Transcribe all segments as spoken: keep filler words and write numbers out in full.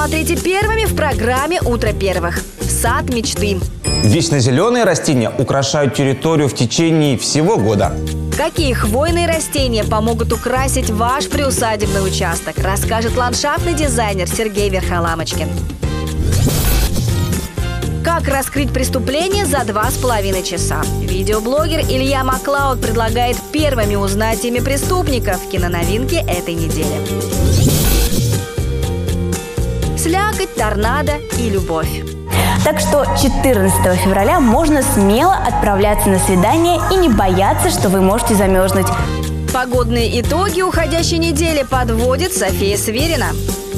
Смотрите первыми в программе «Утро первых». Сад мечты. Вечно зеленые растения украшают территорию в течение всего года. Какие хвойные растения помогут украсить ваш приусадебный участок, расскажет ландшафтный дизайнер Сергей Верхоламочкин. Как раскрыть преступление за два с половиной часа? Видеоблогер Илья Маклауд предлагает первыми узнать имя преступников. Киноновинки этой недели. Слякоть, торнадо и любовь. Так что четырнадцатого февраля можно смело отправляться на свидание и не бояться, что вы можете замерзнуть. Погодные итоги уходящей недели подводит София Свирина.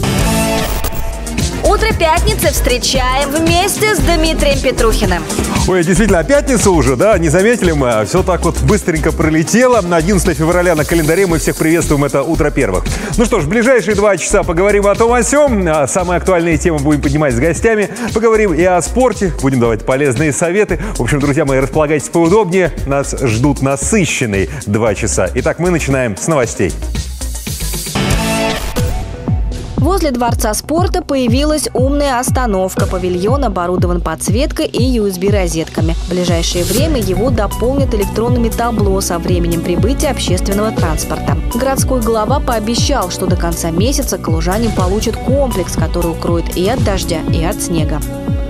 Утро пятницы встречаем вместе с Дмитрием Петрухиным. Ой, действительно, пятница уже, да? Не заметили мы? Все так вот быстренько пролетело. На одиннадцатое февраля на календаре мы всех приветствуем. Это «Утро первых». Ну что ж, в ближайшие два часа поговорим о том о сём. Самые актуальные темы будем поднимать с гостями. Поговорим и о спорте. Будем давать полезные советы. В общем, друзья мои, располагайтесь поудобнее. Нас ждут насыщенные два часа. Итак, мы начинаем с новостей. Возле Дворца спорта появилась умная остановка. Павильон оборудован подсветкой и ю эс би-розетками. В ближайшее время его дополнят электронными табло со временем прибытия общественного транспорта. Городской глава пообещал, что до конца месяца калужане получат комплекс, который укроет и от дождя, и от снега.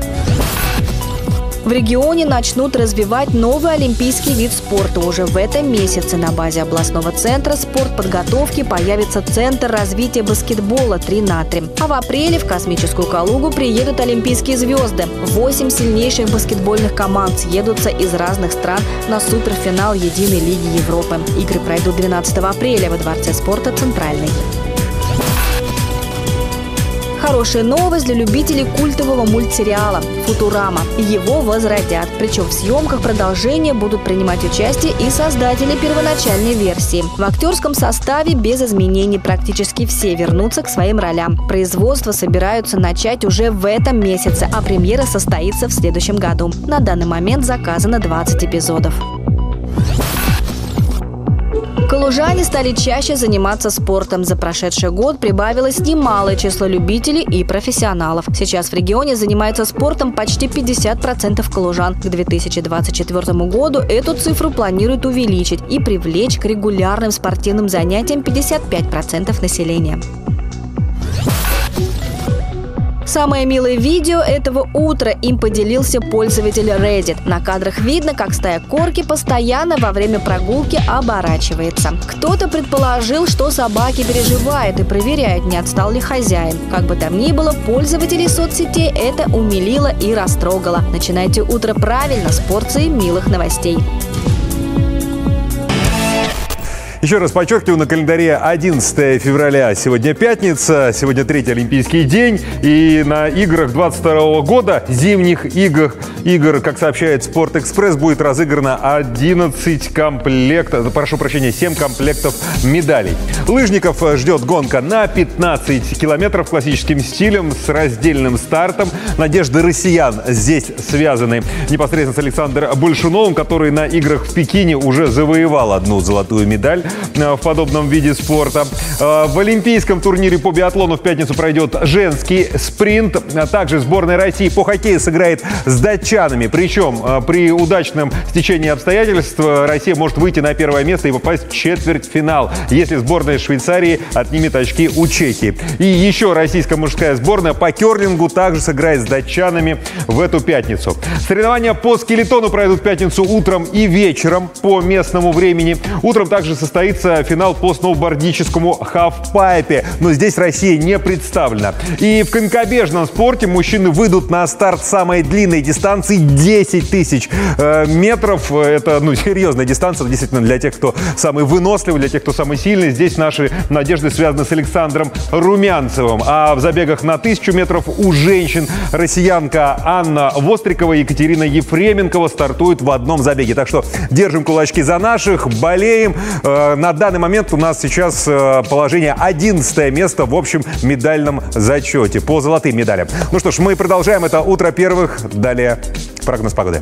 В регионе начнут развивать новый олимпийский вид спорта. Уже в этом месяце на базе областного центра спортподготовки появится Центр развития баскетбола три на три. А в апреле в Космическую Калугу приедут олимпийские звезды. Восемь сильнейших баскетбольных команд съедутся из разных стран на суперфинал Единой Лиги Европы. Игры пройдут двенадцатого апреля во Дворце спорта «Центральный». Хорошая новость для любителей культового мультсериала «Футурама». Его возродят. Причем в съемках продолжения будут принимать участие и создатели первоначальной версии. В актерском составе без изменений практически все вернутся к своим ролям. Производство собираются начать уже в этом месяце, а премьера состоится в следующем году. На данный момент заказано двадцать эпизодов. Калужане стали чаще заниматься спортом. За прошедший год прибавилось немалое число любителей и профессионалов. Сейчас в регионе занимаются спортом почти пятьдесят процентов калужан. К две тысячи двадцать четвёртому году эту цифру планируют увеличить и привлечь к регулярным спортивным занятиям пятьдесят пять процентов населения. Самое милое видео этого утра им поделился пользователь Reddit. На кадрах видно, как стая корги постоянно во время прогулки оборачивается. Кто-то предположил, что собаки переживают и проверяют, не отстал ли хозяин. Как бы там ни было, пользователей соцсетей это умилило и растрогало. Начинайте утро правильно с порцией милых новостей. Еще раз подчеркиваю, на календаре одиннадцатое февраля. Сегодня пятница, сегодня третий олимпийский день. И на играх двадцать второго года, зимних играх, игр, как сообщает Спортэкспресс, будет разыграно одиннадцать комплектов, прошу прощения, семь комплектов медалей. Лыжников ждет гонка на пятнадцать километров классическим стилем с раздельным стартом. Надежды россиян здесь связаны непосредственно с Александром Большуновым, который на играх в Пекине уже завоевал одну золотую медаль в подобном виде спорта. В олимпийском турнире по биатлону в пятницу пройдет женский спринт. Также сборная России по хоккею сыграет с датчанами. Причем при удачном стечении обстоятельств Россия может выйти на первое место и попасть в четвертьфинал, если сборная Швейцарии отнимет очки у Чехии. И еще российская мужская сборная по керлингу также сыграет с датчанами в эту пятницу. Соревнования по скелетону пройдут в пятницу утром и вечером по местному времени. Утром также состоится финал по сноубордическому хавпайпе, но здесь Россия не представлена. И в конькобежном спорте мужчины выйдут на старт самой длинной дистанции десять тысяч э, метров. Это, ну, серьезная дистанция, действительно, для тех, кто самый выносливый, для тех, кто самый сильный. Здесь наши надежды связаны с Александром Румянцевым. А в забегах на тысячу метров у женщин россиянка Анна Вострикова и Екатерина Ефременкова стартуют в одном забеге. Так что держим кулачки за наших, болеем. На данный момент у нас сейчас положение одиннадцатое место в общем медальном зачете по золотым медалям. Ну что ж, мы продолжаем. Это «Утро первых». Далее прогноз погоды.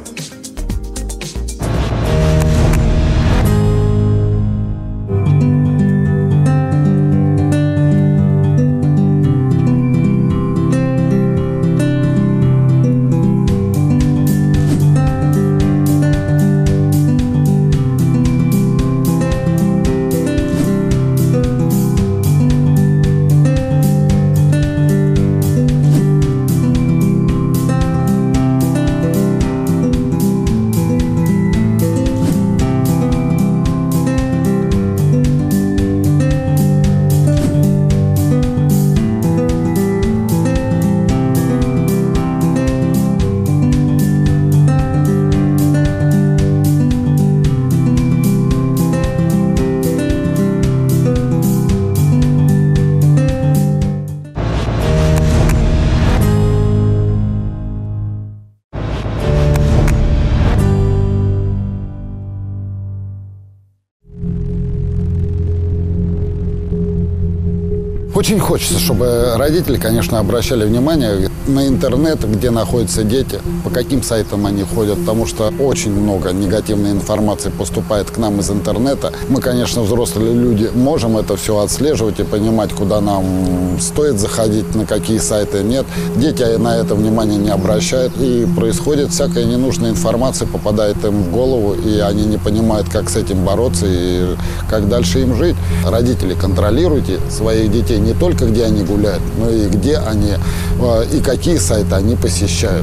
Очень хочется, чтобы родители, конечно, обращали внимание на интернет, где находятся дети, по каким сайтам они ходят, потому что очень много негативной информации поступает к нам из интернета. Мы, конечно, взрослые люди, можем это все отслеживать и понимать, куда нам стоит заходить, на какие сайты нет. Дети на это внимание не обращают, и происходит всякая ненужная информация, попадает им в голову, и они не понимают, как с этим бороться и как дальше им жить. Родители, контролируйте своих детей не только где они гуляют, но и где они, и какие сайты они посещают.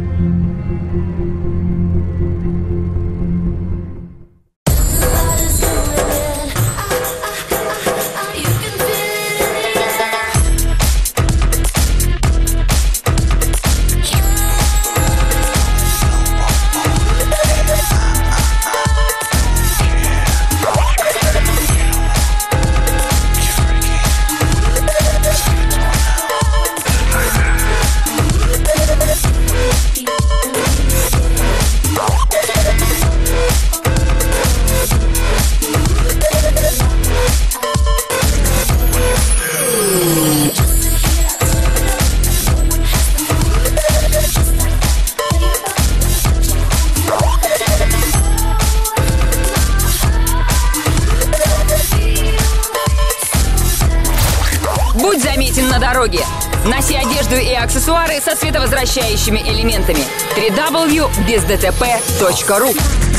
Будь заметен на дороге. Носи одежду и аксессуары со световозвращающими элементами. три дабл ю точка без дэ тэ пэ точка ру.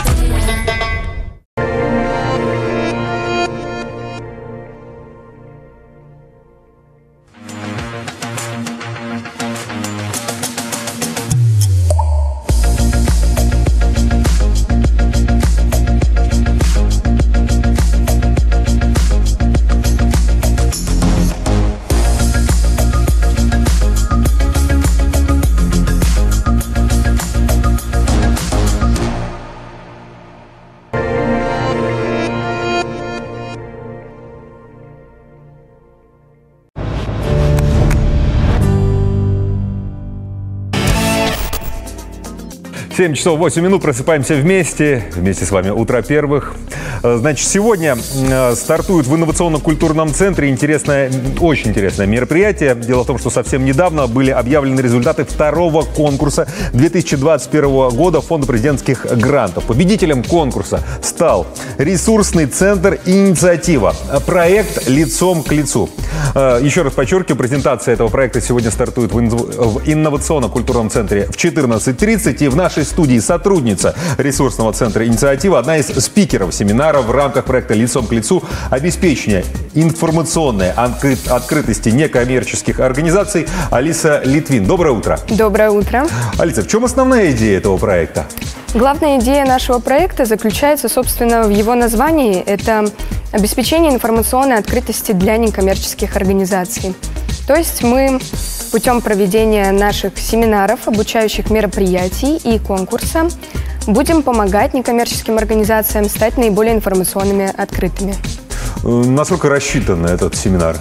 семь часов восемь минут, просыпаемся вместе, вместе с вами «Утро первых». Значит, сегодня стартует в инновационно-культурном центре интересное, очень интересное мероприятие. Дело в том, что совсем недавно были объявлены результаты второго конкурса две тысячи двадцать первого года Фонда президентских грантов. Победителем конкурса стал ресурсный центр «Инициатива». Проект «Лицом к лицу». Еще раз подчеркиваю, презентация этого проекта сегодня стартует в инновационно-культурном центре в четырнадцать тридцать. И в нашей студии сотрудница ресурсного центра «Инициатива», одна из спикеров семинара в рамках проекта «Лицом к лицу» обеспечения информационной откры- открытости некоммерческих организаций Алиса Литвин. Доброе утро. Доброе утро. Алиса, в чем основная идея этого проекта? Главная идея нашего проекта заключается, собственно, в его названии. Это обеспечение информационной открытости для некоммерческих организаций. То есть мы путем проведения наших семинаров, обучающих мероприятий и конкурса будем помогать некоммерческим организациям стать наиболее информационными открытыми. Насколько рассчитан этот семинар?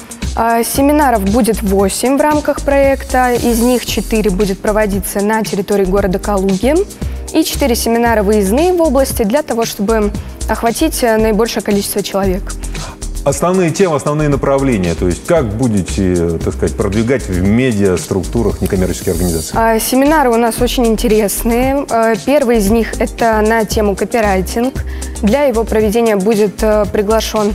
Семинаров будет восемь в рамках проекта. Из них четыре будет проводиться на территории города Калуги. И четыре семинара выездные в области для того, чтобы охватить наибольшее количество человек. Основные темы, основные направления, то есть как будете, так сказать, продвигать в медиа-структурах некоммерческие организации? Семинары у нас очень интересные. Первый из них – это на тему копирайтинг. Для его проведения будет приглашен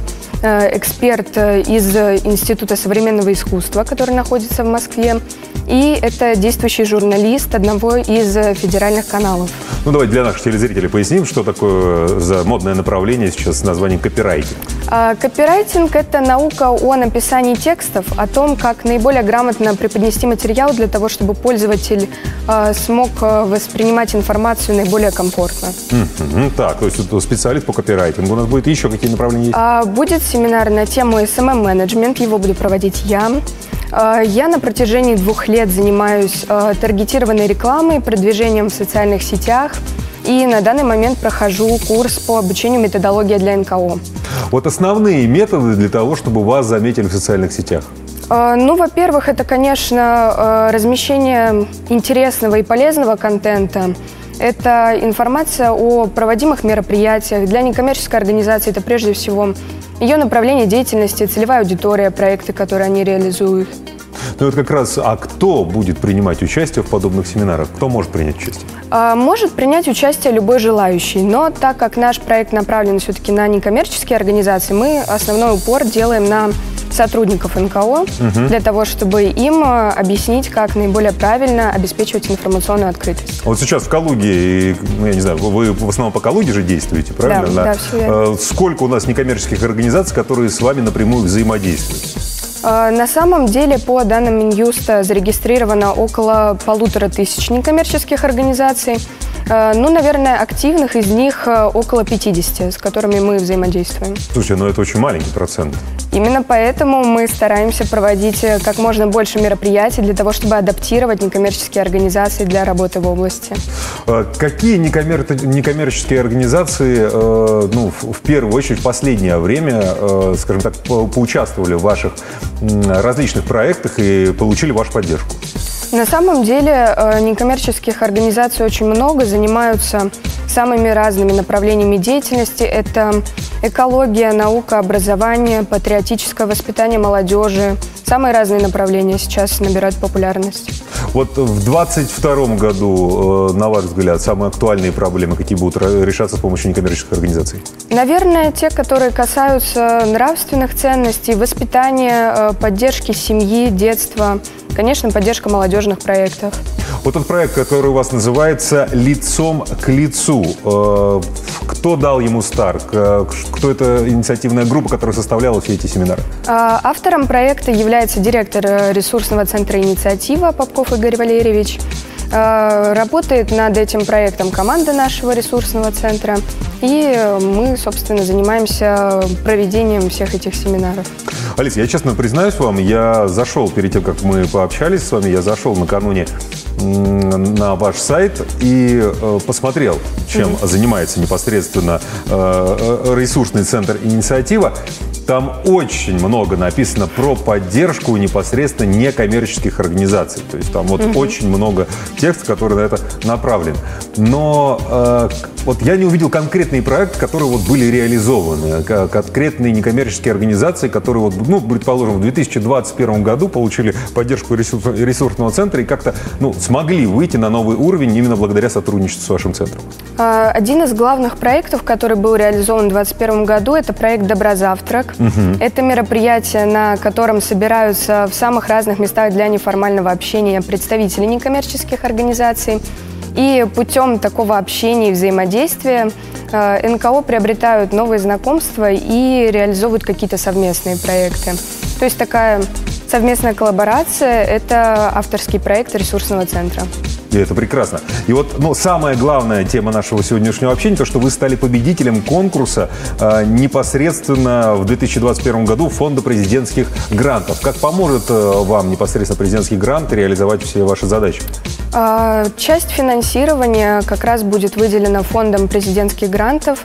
эксперт из Института современного искусства, который находится в Москве. И это действующий журналист одного из федеральных каналов. Ну, давайте для наших телезрителей поясним, что такое за модное направление сейчас с названием копирайтинг. А, копирайтинг – это наука о написании текстов, о том, как наиболее грамотно преподнести материал для того, чтобы пользователь а, смог воспринимать информацию наиболее комфортно. Mm-hmm. Так, то есть специалист по копирайтингу. У нас будет еще какие направления есть? А, будет семинар на тему эс эм эм-менеджмент, его буду проводить я. Я на протяжении двух лет занимаюсь э, таргетированной рекламой, продвижением в социальных сетях и на данный момент прохожу курс по обучению методологии для эн ка о. Вот основные методы для того, чтобы вас заметили в социальных сетях? Э, ну, во-первых, это, конечно, э, размещение интересного и полезного контента. Это информация о проводимых мероприятиях. Для некоммерческой организации это прежде всего ее направление деятельности, целевая аудитория, проекты, которые они реализуют. Ну вот как раз, а кто будет принимать участие в подобных семинарах? Кто может принять участие? А, может принять участие любой желающий, но так как наш проект направлен все-таки на некоммерческие организации, мы основной упор делаем на сотрудников эн ка о, угу. для того, чтобы им объяснить, как наиболее правильно обеспечивать информационную открытость. Вот сейчас в Калуге, ну, я не знаю, вы в основном по Калуге же действуете, правильно? Да, да, все верно. Сколько у нас некоммерческих организаций, которые с вами напрямую взаимодействуют? На самом деле, по данным Минюста, зарегистрировано около полутора тысяч некоммерческих организаций. Ну, наверное, активных из них около пятидесяти, с которыми мы взаимодействуем. Слушай, ну это очень маленький процент. Именно поэтому мы стараемся проводить как можно больше мероприятий для того, чтобы адаптировать некоммерческие организации для работы в области. Какие некоммер... некоммерческие организации, ну, в первую очередь, в последнее время, скажем так, поучаствовали в ваших различных проектах и получили вашу поддержку? На самом деле некоммерческих организаций очень много, занимаются самыми разными направлениями деятельности. Это экология, наука, образование, патриотическое воспитание молодежи. Самые разные направления сейчас набирают популярность. Вот в двадцать втором году, на ваш взгляд, самые актуальные проблемы, какие будут решаться с помощью некоммерческих организаций? Наверное, те, которые касаются нравственных ценностей, воспитания, поддержки семьи, детства. Конечно, поддержка молодежных проектов. Вот тот проект, который у вас называется «Лицом к лицу». Кто дал ему старт? Кто это инициативная группа, которая составляла все эти семинары? Автором проекта является директор ресурсного центра «Инициатива» Попков Игорь Валерьевич. Работает над этим проектом команда нашего ресурсного центра. И мы, собственно, занимаемся проведением всех этих семинаров. Алис, я честно признаюсь вам, я зашел перед тем, как мы пообщались с вами, я зашел накануне на ваш сайт и э, посмотрел, чем mm-hmm. занимается непосредственно э, ресурсный центр «Инициатива». Там очень много написано про поддержку непосредственно некоммерческих организаций. То есть там вот mm-hmm. очень много текста, который на это направлен. Но э, вот я не увидел конкретные проекты, которые вот были реализованы. Конкретные некоммерческие организации, которые, вот, ну, предположим, в две тысячи двадцать первом году получили поддержку ресурсного центра и как-то ну, смогли выйти на новый уровень именно благодаря сотрудничеству с вашим центром. Один из главных проектов, который был реализован в две тысячи двадцать первом году, это проект «Доброзавтрак». Угу. Это мероприятие, на котором собираются в самых разных местах для неформального общения представители некоммерческих организаций. И путем такого общения и взаимодействия эн ка о приобретают новые знакомства и реализовывают какие-то совместные проекты. То есть такая совместная коллаборация – это авторский проект ресурсного центра. И это прекрасно. И вот ну, самая главная тема нашего сегодняшнего общения – то, что вы стали победителем конкурса э, непосредственно в две тысячи двадцать первом году Фонда президентских грантов. Как поможет э, вам непосредственно президентский грант реализовать все ваши задачи? А, часть финансирования как раз будет выделена Фондом президентских грантов.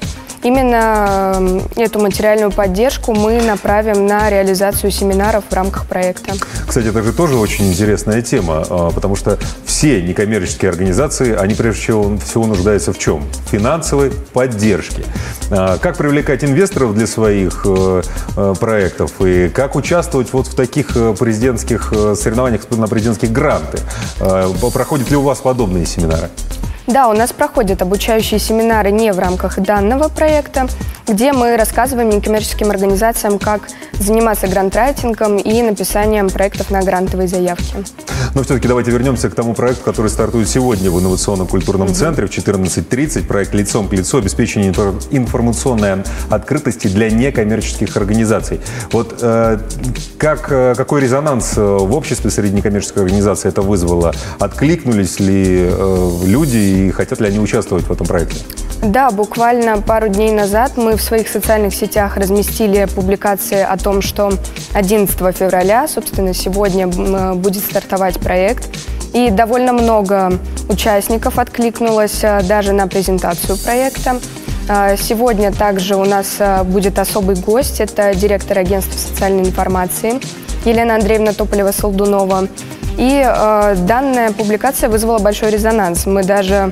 Именно эту материальную поддержку мы направим на реализацию семинаров в рамках проекта. Кстати, это же тоже очень интересная тема, потому что все некоммерческие организации, они прежде всего нуждаются в чем? В финансовой поддержке. Как привлекать инвесторов для своих проектов и как участвовать вот в таких президентских соревнованиях на президентские гранты? Проходят ли у вас подобные семинары? Да, у нас проходят обучающие семинары не в рамках данного проекта, где мы рассказываем некоммерческим организациям, как заниматься грантрайтингом и написанием проектов на грантовые заявки. Но все-таки давайте вернемся к тому проекту, который стартует сегодня в инновационном культурном mm-hmm. центре в четырнадцать тридцать. Проект «Лицом к лицу. Обеспечение информационной открытости для некоммерческих организаций». Вот э, как, какой резонанс в обществе среди некоммерческих организаций это вызвало? Откликнулись ли э, люди и хотят ли они участвовать в этом проекте? Да, буквально пару дней назад мы в своих социальных сетях разместили публикации о том, что одиннадцатого февраля, собственно, сегодня будет стартовать проект. И довольно много участников откликнулось даже на презентацию проекта. Сегодня также у нас будет особый гость, это директор агентства социальной информации Елена Андреевна Тополева-Солдунова. И данная публикация вызвала большой резонанс. Мы даже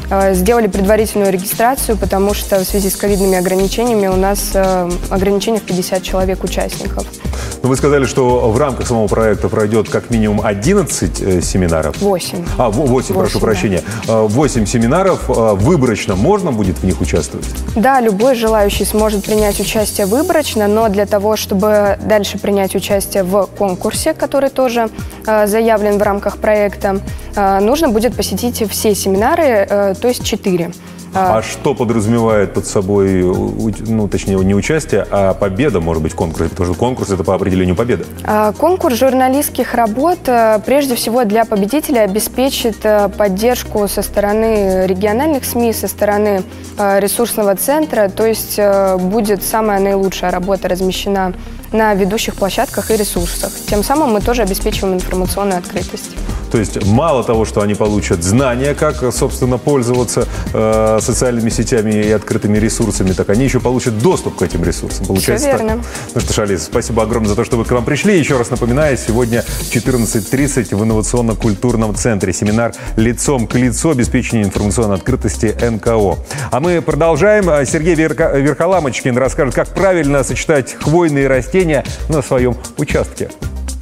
э, сделали предварительную регистрацию, потому что в связи с ковидными ограничениями у нас э, ограничение в пятьдесят человек участников. Но вы сказали, что в рамках самого проекта пройдет как минимум одиннадцать э, семинаров. восемь. А, восемь, прошу да. прощения. восемь семинаров. Выборочно можно будет в них участвовать? Да, любой желающий сможет принять участие выборочно, но для того, чтобы дальше принять участие в конкурсе, который тоже э, заявлен в рамках проекта, э, нужно будет посетить все семинары, э, то есть четыре. А что подразумевает под собой, ну, точнее, не участие, а победа, может быть, в конкурсе? Потому что конкурс – это по определению победа. Конкурс журналистских работ прежде всего для победителя обеспечит поддержку со стороны региональных СМИ, со стороны ресурсного центра, то есть будет самая наилучшая работа размещена на ведущих площадках и ресурсах. Тем самым мы тоже обеспечиваем информационную открытость. То есть мало того, что они получат знания, как, собственно, пользоваться э, социальными сетями и открытыми ресурсами, так они еще получат доступ к этим ресурсам. Получается Все верно. Так? Ну что ж, Алиса, спасибо огромное за то, что вы к нам пришли. Еще раз напоминаю, сегодня в четырнадцать тридцать в инновационно-культурном центре семинар «Лицом к лицу. Обеспечение информационной открытости эн ка о». А мы продолжаем. Сергей Верка... Верхоламочкин расскажет, как правильно сочетать хвойные растения на своем участке.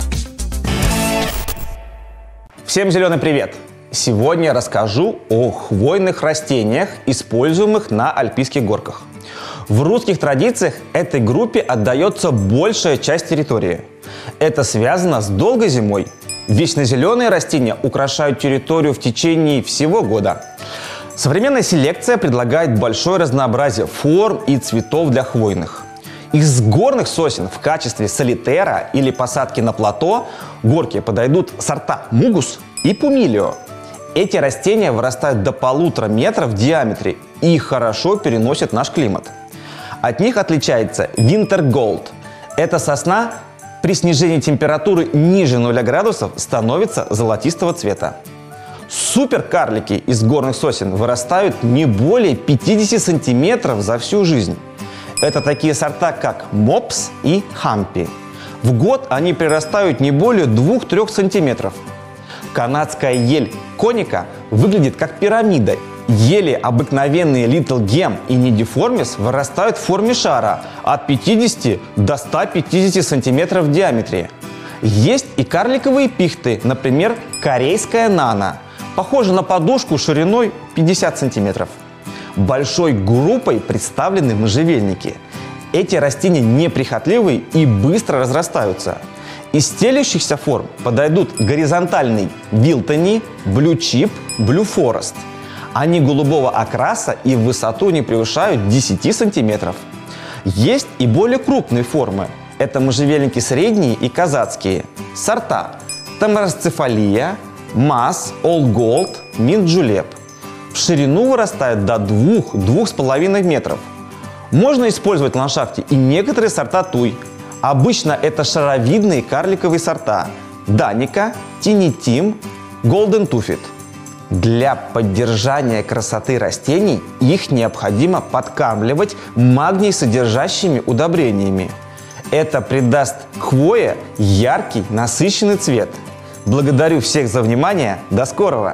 Всем зеленый привет! Сегодня расскажу о хвойных растениях, используемых на альпийских горках. В русских традициях этой группе отдается большая часть территории. Это связано с долгой зимой. Вечно зеленые растения украшают территорию в течение всего года. Современная селекция предлагает большое разнообразие форм и цветов для хвойных. Из горных сосен в качестве солитера или посадки на плато горке подойдут сорта мугус и пумилио. Эти растения вырастают до полутора метров в диаметре и хорошо переносят наш климат. От них отличается Winter Gold. Эта сосна при снижении температуры ниже нуля градусов становится золотистого цвета. Суперкарлики из горных сосен вырастают не более пятидесяти сантиметров за всю жизнь. Это такие сорта, как Мопс и Хампи. В год они прирастают не более двух-трёх сантиметров. Канадская ель коника выглядит как пирамида. Ели обыкновенные Little Gem и Nidiformis вырастают в форме шара от пятидесяти до ста пятидесяти сантиметров в диаметре. Есть и карликовые пихты, например, корейская нана. Похожа на подушку шириной пятьдесят сантиметров. Большой группой представлены можжевельники. Эти растения неприхотливые и быстро разрастаются. Из стелющихся форм подойдут горизонтальный Вилтони, Блю-чип, Блю-форест. Они голубого окраса и в высоту не превышают десяти сантиметров. Есть и более крупные формы. Это можжевельники средние и казацкие. Сорта Тамаросцефалия, Мас, Олд Голд, Минт Джулеп. В ширину вырастают до двух-двух с половиной метров. Можно использовать в ландшафте и некоторые сорта туй. Обычно это шаровидные карликовые сорта Даника, Тинитим, Голден Туфит. Для поддержания красоты растений их необходимо подкармливать магний-содержащими удобрениями. Это придаст хвое яркий, насыщенный цвет. Благодарю всех за внимание. До скорого!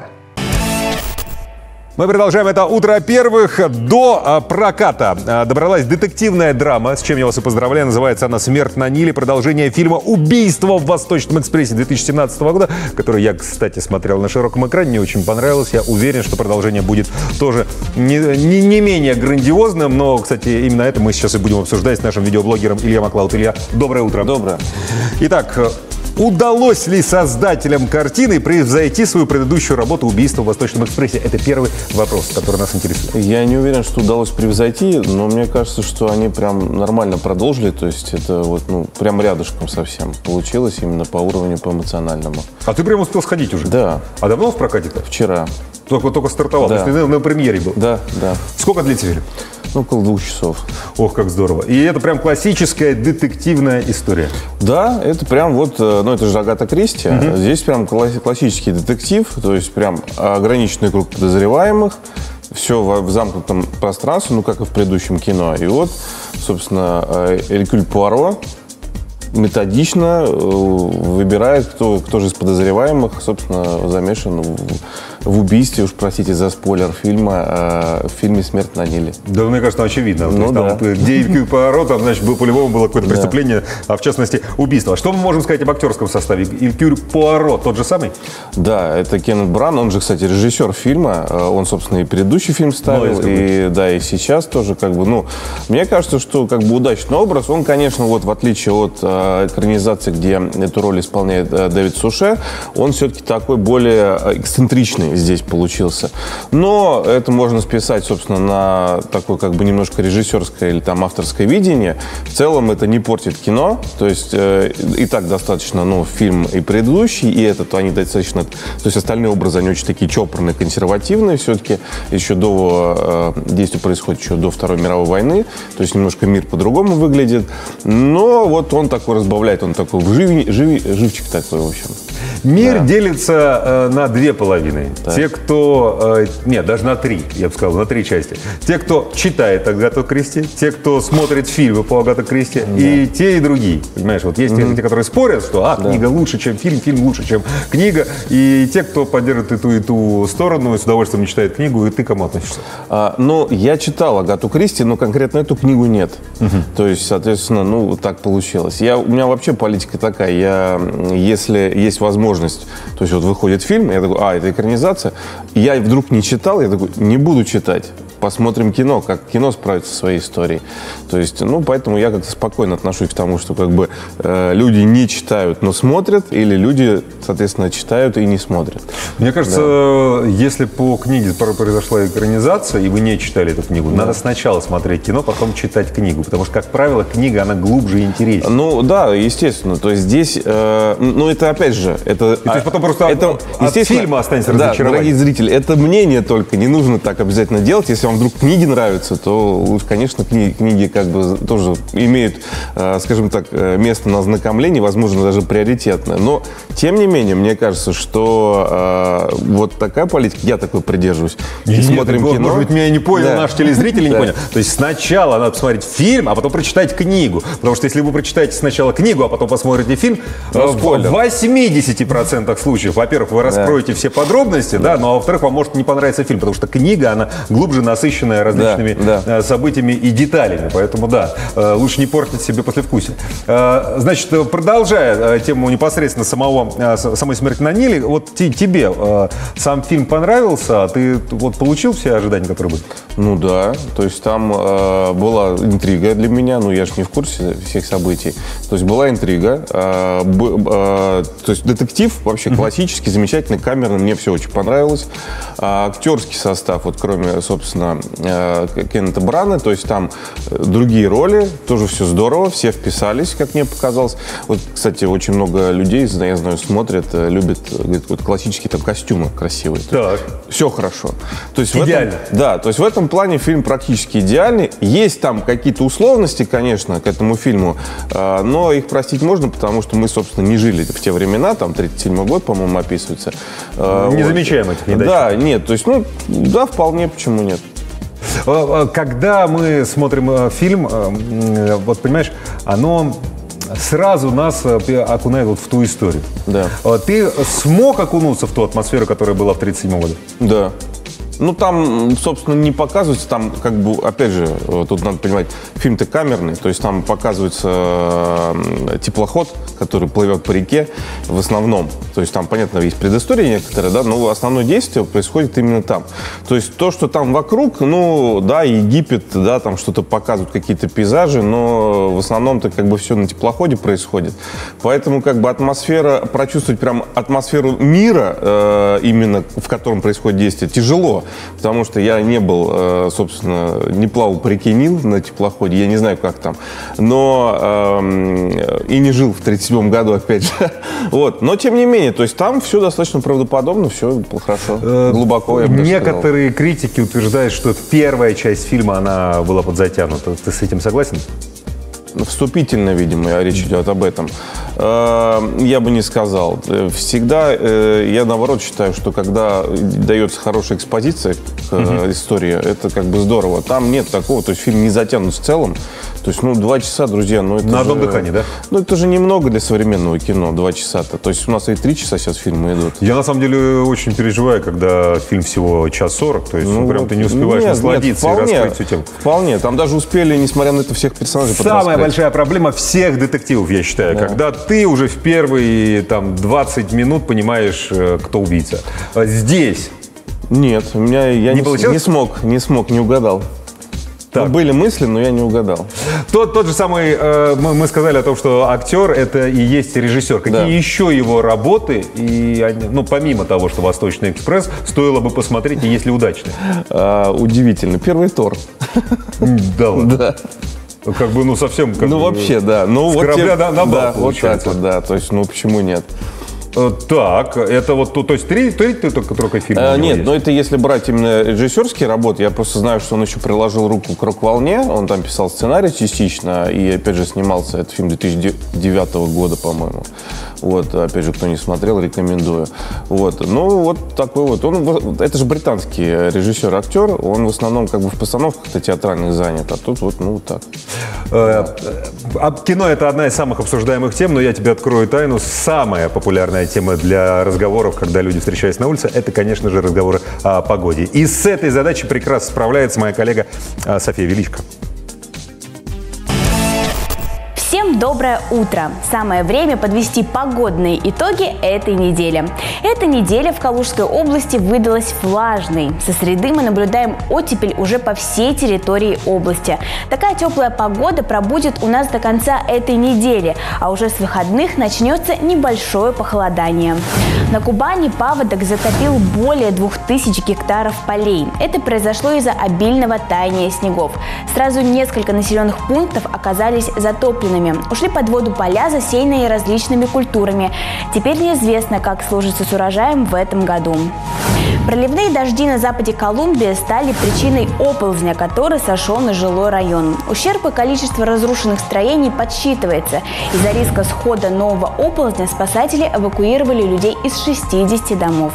Мы продолжаем это «Утро первых». До проката добралась детективная драма, с чем я вас и поздравляю. Называется она «Смерть на Ниле». Продолжение фильма «Убийство в Восточном экспрессе» две тысячи семнадцатого года, который я, кстати, смотрел на широком экране, мне очень понравилось. Я уверен, что продолжение будет тоже не, не, не менее грандиозным. Но, кстати, именно это мы сейчас и будем обсуждать с нашим видеоблогером Илья Маклауд. Илья, доброе утро. Доброе. Итак, удалось ли создателям картины превзойти свою предыдущую работу «Убийство в Восточном экспрессе»? Это первый вопрос, который нас интересует. Я не уверен, что удалось превзойти, но мне кажется, что они прям нормально продолжили. То есть это вот, ну, прям рядышком совсем получилось именно по уровню, по эмоциональному. А ты прям успел сходить уже? Да. А давно в прокате-то? Вчера. Только, только стартовал? Да. То есть ты на, на премьере был? Да, да. Сколько длится фильм? Около двух часов. Ох, как здорово. И это прям классическая детективная история. Да, это прям вот, ну это же Агата Кристи. Угу. Здесь прям классический детектив, то есть прям ограниченный круг подозреваемых. Все в замкнутом пространстве, ну как и в предыдущем кино. И вот, собственно, Эркюль Пуаро методично выбирает, кто, кто же из подозреваемых, собственно, замешан в, в убийстве, уж простите за спойлер фильма, э, в фильме «Смерть на Ниле». Да, мне кажется, очевидно. Ну, есть, там, да. Где Эркюль Пуаро, там, значит, по-любому было какое-то Да. преступление, а в частности, убийство. Что мы можем сказать об актерском составе? Эркюль Пуаро тот же самый? Да, это Кеннет Брана, он же, кстати, режиссер фильма, он, собственно, и предыдущий фильм ставил, Ну, и да, и сейчас тоже, как бы, ну, мне кажется, что, как бы, удачный образ, он, конечно, вот, в отличие от э, экранизации, где эту роль исполняет э, Дэвид Суше, он все-таки такой более эксцентричный здесь получился. Но это можно списать, собственно, на такое, как бы, немножко режиссерское или там авторское видение. В целом это не портит кино, то есть э, и так достаточно, ну, фильм и предыдущий, и этот, они достаточно, то есть остальные образы, они очень такие чопорные, консервативные все-таки, еще до, э, действие происходит еще до Второй мировой войны, то есть немножко мир по-другому выглядит, но вот он такой разбавляет, он такой жив, жив, живчик такой, в общем. Мир Да. делится э, на две половины. Так. Те, кто... Э, нет, даже на три, я бы сказал, на три части. Те, кто читает Агату Кристи, те, кто смотрит фильмы по Агате Кристи, да. и те, и другие. Понимаешь, вот есть mm-hmm. те, которые спорят, что а, да. книга лучше, чем фильм, фильм лучше, чем книга. И те, кто поддерживает и ту, и ту сторону, и с удовольствием читает книгу, и ты к кому относишься? А, ну, я читал Агату Кристи, но конкретно эту книгу нет. Mm-hmm. То есть, соответственно, ну, вот так получилось. Я, у меня вообще политика такая, я, если есть возможность, то есть вот выходит фильм, я такой, а, это экранизация, я вдруг не читал, я такой, не буду читать. Посмотрим кино, как кино справится со своей историей. То есть, ну, поэтому я как-то спокойно отношусь к тому, что как бы э, люди не читают, но смотрят, или люди, соответственно, читают и не смотрят. Мне кажется, да. если по книге произошла экранизация, и вы не читали эту книгу, да. надо сначала смотреть кино, потом читать книгу, потому что, как правило, книга, она глубже и интереснее. Ну, да, естественно. То есть здесь, э, ну, это опять же, это... И, то есть потом просто это, от, от фильма останется да, разочарование. Дорогие зрители, это мнение только, не нужно так обязательно делать. Если вам вдруг книги нравятся, то лучше, конечно, книги, книги как бы тоже имеют, э, скажем так, место на ознакомлении, возможно, даже приоритетное. Но, тем не менее, мне кажется, что э, вот такая политика, я такой придерживаюсь. И смотрим нет, кино. Может быть, меня не понял, да. наш телезритель не да. понял. То есть сначала надо посмотреть фильм, а потом прочитать книгу. Потому что если вы прочитаете сначала книгу, а потом посмотрите фильм, ну, в восьмидесяти процентах случаев, во-первых, вы раскроете да. все подробности, да. Да, но во-вторых, вам может не понравиться фильм, потому что книга, она глубже насыщенная различными да, да. событиями и деталями. Поэтому, да, лучше не портить себе послевкусие. Значит, продолжая тему непосредственно самого, самой «Смерти на Ниле», вот тебе сам фильм понравился? Ты вот получил все ожидания, которые были? Ну да, то есть там э, была интрига для меня, ну я же не в курсе всех событий. То есть была интрига, э, б, э, то есть детектив вообще mm-hmm. классический, замечательный, камерный, мне все очень понравилось. А актерский состав, вот кроме, собственно, э, Кеннета Брана, то есть там другие роли, тоже все здорово, все вписались, как мне показалось. Вот, кстати, очень много людей, я знаю, смотрят, любят, говорят, вот классические там костюмы красивые. Так. Все хорошо. То есть идеально. В этом, да, то есть в этом плане фильм практически идеальный. Есть там какие-то условности, конечно, к этому фильму, э, но их простить можно, потому что мы, собственно, не жили в те времена, там тридцать седьмой год, по-моему, описывается. Э, не вот. замечаем этих недач. Да, нет, то есть, ну, да, вполне, почему нет. Когда мы смотрим фильм, вот понимаешь, оно сразу нас окунает вот в ту историю. Да. Ты смог окунуться в ту атмосферу, которая была в тридцать седьмом году? Да. Ну, там, собственно, не показывается, там, как бы, опять же, тут надо понимать, фильм-то камерный, то есть там показывается теплоход, который плывет по реке в основном. То есть там, понятно, есть предыстория некоторая, да, но основное действие происходит именно там. То есть то, что там вокруг, ну, да, Египет, да, там что-то показывают, какие-то пейзажи, но в основном-то как бы все на теплоходе происходит. Поэтому как бы атмосфера, прочувствовать прям атмосферу мира, э, именно в котором происходит действие, тяжело. Потому что я не был, собственно, не плавал по реке Нил на теплоходе, я не знаю, как там, но э, и не жил в тридцать седьмом году, опять же. Вот. Но, тем не менее, то есть там все достаточно правдоподобно, все хорошо, глубоко, я бы даже сказал. Некоторые критики утверждают, что первая часть фильма, она была подзатянута. Ты с этим согласен? Вступительно, видимо, речь идет об этом. Я бы не сказал. Всегда я, наоборот, считаю, что когда дается хорошая экспозиция к uh-huh. истории, это как бы здорово. Там нет такого, то есть фильм не затянут в целом. То есть, ну, два часа, друзья, ну это На же, одном дыхании, да? Ну, это же немного для современного кино, два часа-то. То есть у нас и три часа сейчас фильмы идут. Я, на самом деле, очень переживаю, когда фильм всего час сорок, то есть, ну, ну прям ты не успеваешь нет, насладиться нет, вполне, и раскрыть всю тему. Вполне, там даже успели, несмотря на это, всех персонажей Самая подраскрыть. большая проблема всех детективов, я считаю, да. Когда ты уже в первые там двадцать минут понимаешь, кто убийца. Здесь... Нет, у меня я не, не, не смог, не смог, не угадал. Ну, были мысли, но я не угадал. Тот, тот же самый, э, мы, мы сказали о том, что актер это и есть режиссер. Какие да. еще его работы, и они, ну, помимо того, что «Восточный экспресс», стоило бы посмотреть, и если удачно? А, удивительно. Первый Тор. Да ладно? Да. Как бы, ну, совсем как Ну, бы, вообще, да. Ну, с вот корабля на, на бал, да, вот так вот, да. То есть, ну, почему нет? Так, это вот, то, то есть три, три только, только фильма? А, нет, есть? Но это если брать именно режиссерские работы, я просто знаю, что он еще приложил руку к «Рок-волне», он там писал сценарий частично, и опять же снимался, это фильм две тысячи девятого года, по-моему. Вот, опять же, кто не смотрел, рекомендую. Вот, ну, вот такой вот. Он, это же британский режиссер-актер, он в основном как бы в постановках-то театральных занят, а тут вот, ну, вот так. Кино — это одна из самых обсуждаемых тем, но я тебе открою тайну. Самая популярная тема для разговоров, когда люди встречаются на улице, это, конечно же, разговоры о погоде. И с этой задачей прекрасно справляется моя коллега София Величко. Всем доброе утро! Самое время подвести погодные итоги этой недели. Эта неделя в Калужской области выдалась влажной. Со среды мы наблюдаем оттепель уже по всей территории области. Такая теплая погода пробудет у нас до конца этой недели, а уже с выходных начнется небольшое похолодание. На Кубани паводок затопил более двух тысяч гектаров полей. Это произошло из-за обильного таяния снегов. Сразу несколько населенных пунктов оказались затопленными. Ушли под воду поля, засеянные различными культурами. Теперь неизвестно, как сложится с урожаем в этом году. Проливные дожди на западе Колумбии стали причиной оползня, который сошел на жилой район. Ущерб и количество разрушенных строений подсчитывается. Из-за риска схода нового оползня спасатели эвакуировали людей из шестидесяти домов.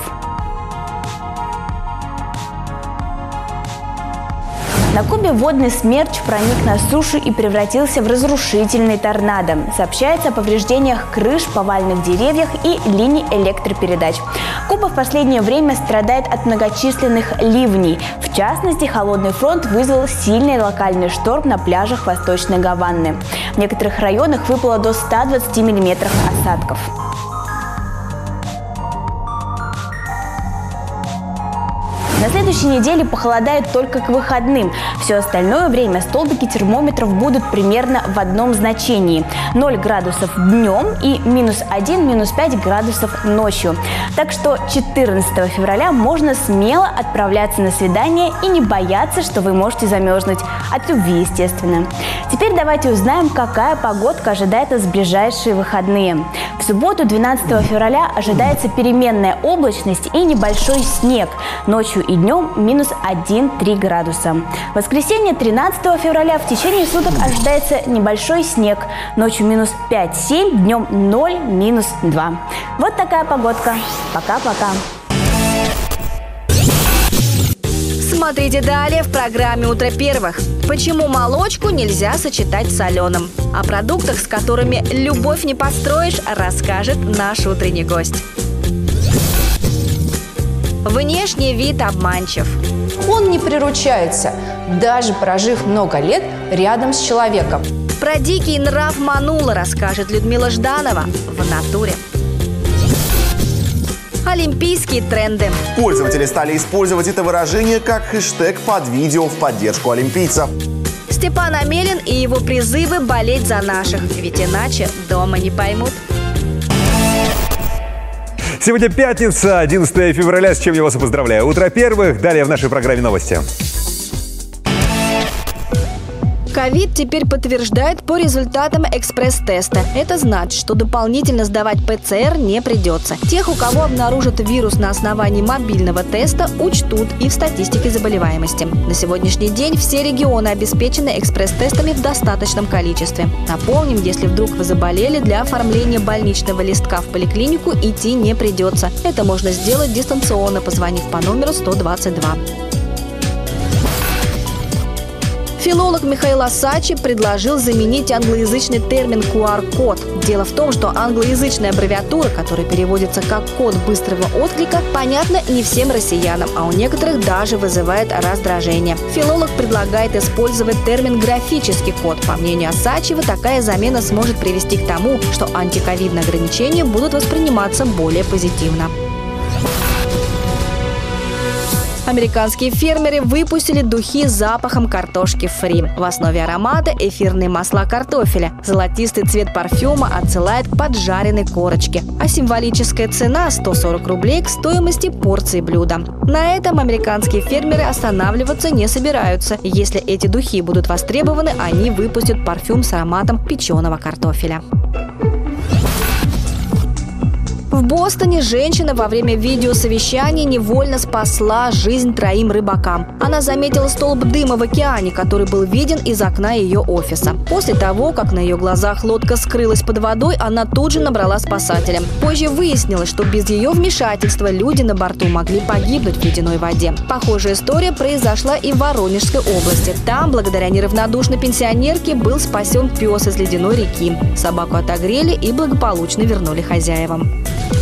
На Кубе водный смерч проник на сушу и превратился в разрушительный торнадо. Сообщается о повреждениях крыш, поваленных деревьях и линий электропередач. Куба в последнее время страдает от многочисленных ливней. В частности, холодный фронт вызвал сильный локальный шторм на пляжах Восточной Гаваны. В некоторых районах выпало до ста двадцати миллиметров осадков. На следующей неделе похолодает только к выходным. Все остальное время столбики термометров будут примерно в одном значении. ноль градусов днем и минус один, минус пять градусов ночью. Так что четырнадцатого февраля можно смело отправляться на свидание и не бояться, что вы можете замерзнуть. От любви, естественно. Теперь давайте узнаем, какая погодка ожидает нас в ближайшие выходные. В субботу, двенадцатого февраля, ожидается переменная облачность и небольшой снег. Ночью и днем минус один-три градуса. В воскресенье, тринадцатого февраля, в течение суток ожидается небольшой снег. Ночью минус пять-семь, днем ноль, минус два. Вот такая погодка. Пока-пока. Смотрите далее в программе «Утро первых». Почему молочку нельзя сочетать с соленым? О продуктах, с которыми любовь не построишь, расскажет наш утренний гость. Внешний вид обманчив. Он не приручается, даже прожив много лет рядом с человеком. Про дикий нрав манула расскажет Людмила Жданова в «Натуре». Олимпийские тренды. Пользователи стали использовать это выражение как хэштег под видео в поддержку олимпийцев. Степан Амелин и его призывы болеть за наших, ведь иначе дома не поймут. Сегодня пятница, одиннадцатого февраля, с чем я вас и поздравляю. Утро первых, далее в нашей программе новости. Ковид теперь подтверждает по результатам экспресс-теста. Это значит, что дополнительно сдавать ПЦР не придется. Тех, у кого обнаружат вирус на основании мобильного теста, учтут и в статистике заболеваемости. На сегодняшний день все регионы обеспечены экспресс-тестами в достаточном количестве. Напомним, если вдруг вы заболели, для оформления больничного листка в поликлинику идти не придется. Это можно сделать дистанционно, позвонив по номеру сто двадцать два. Филолог Михаил Осадчий предложил заменить англоязычный термин ку ар код. Дело в том, что англоязычная аббревиатура, которая переводится как код быстрого отклика, понятна не всем россиянам, а у некоторых даже вызывает раздражение. Филолог предлагает использовать термин графический код. По мнению Осадчего, такая замена сможет привести к тому, что антиковидные ограничения будут восприниматься более позитивно. Американские фермеры выпустили духи с запахом картошки фри. В основе аромата эфирные масла картофеля. Золотистый цвет парфюма отсылает к поджаренной корочке. А символическая цена – сто сорок рублей к стоимости порции блюда. На этом американские фермеры останавливаться не собираются. Если эти духи будут востребованы, они выпустят парфюм с ароматом печеного картофеля. В Бостоне женщина во время видеосовещания невольно спасла жизнь троим рыбакам. Она заметила столб дыма в океане, который был виден из окна ее офиса. После того, как на ее глазах лодка скрылась под водой, она тут же набрала спасателя. Позже выяснилось, что без ее вмешательства люди на борту могли погибнуть в ледяной воде. Похожая история произошла и в Воронежской области. Там, благодаря неравнодушной пенсионерке, был спасен пес из ледяной реки. Собаку отогрели и благополучно вернули хозяевам.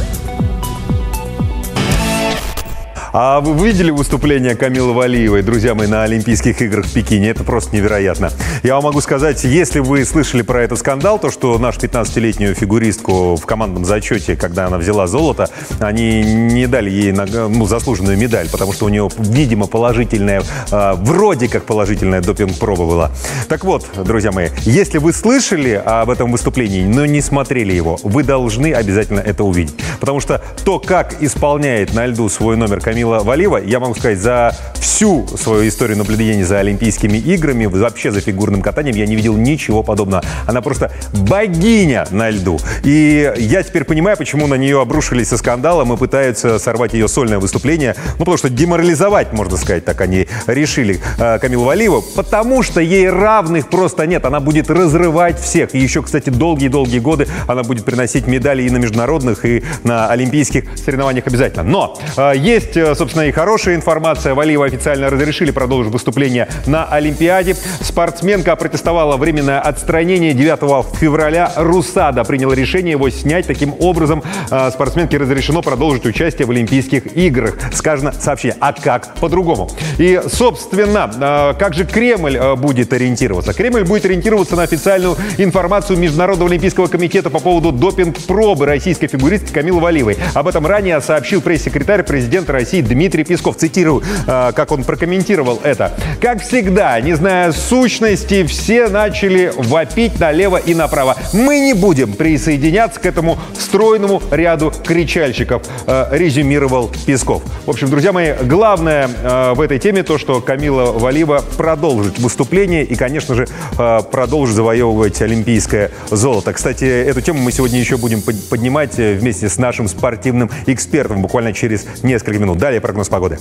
А вы видели выступление Камилы Валиевой, друзья мои, на Олимпийских играх в Пекине? Это просто невероятно. Я вам могу сказать, если вы слышали про этот скандал, то, что нашу пятнадцатилетнюю фигуристку в командном зачете, когда она взяла золото, они не дали ей ну, заслуженную медаль, потому что у нее, видимо, положительная, э, вроде как положительная допинг-проба была. Так вот, друзья мои, если вы слышали об этом выступлении, но не смотрели его, вы должны обязательно это увидеть. Потому что то, как исполняет на льду свой номер Камила Валиева, я могу сказать, за всю свою историю наблюдения за Олимпийскими играми, вообще за фигурным катанием, я не видел ничего подобного. Она просто богиня на льду. И я теперь понимаю, почему на нее обрушились со скандалом и пытаются сорвать ее сольное выступление. Ну, потому что деморализовать, можно сказать, так они решили э, Камилу Валиеву, потому что ей равных просто нет. Она будет разрывать всех. И еще, кстати, долгие-долгие годы она будет приносить медали и на международных, и на олимпийских соревнованиях обязательно. Но э, есть собственно, и хорошая информация. Валиева официально разрешили продолжить выступление на Олимпиаде. Спортсменка опротестовала временное отстранение. девятого февраля РУСАДА приняла решение его снять. Таким образом, спортсменке разрешено продолжить участие в Олимпийских играх. Сказано сообщение. А как по-другому? И, собственно, как же Кремль будет ориентироваться? Кремль будет ориентироваться на официальную информацию Международного олимпийского комитета по поводу допинг-пробы российской фигуристки Камилы Валиевой. Об этом ранее сообщил пресс-секретарь президента России Дмитрий Песков. Цитирую, как он прокомментировал это. Как всегда, не зная сущности, все начали вопить налево и направо. Мы не будем присоединяться к этому стройному ряду кричальщиков, резюмировал Песков. В общем, друзья мои, главное в этой теме то, что Камила Валиева продолжит выступление и, конечно же, продолжит завоевывать олимпийское золото. Кстати, эту тему мы сегодня еще будем поднимать вместе с нашим спортивным экспертом буквально через несколько минут. Далее прогноз погоды.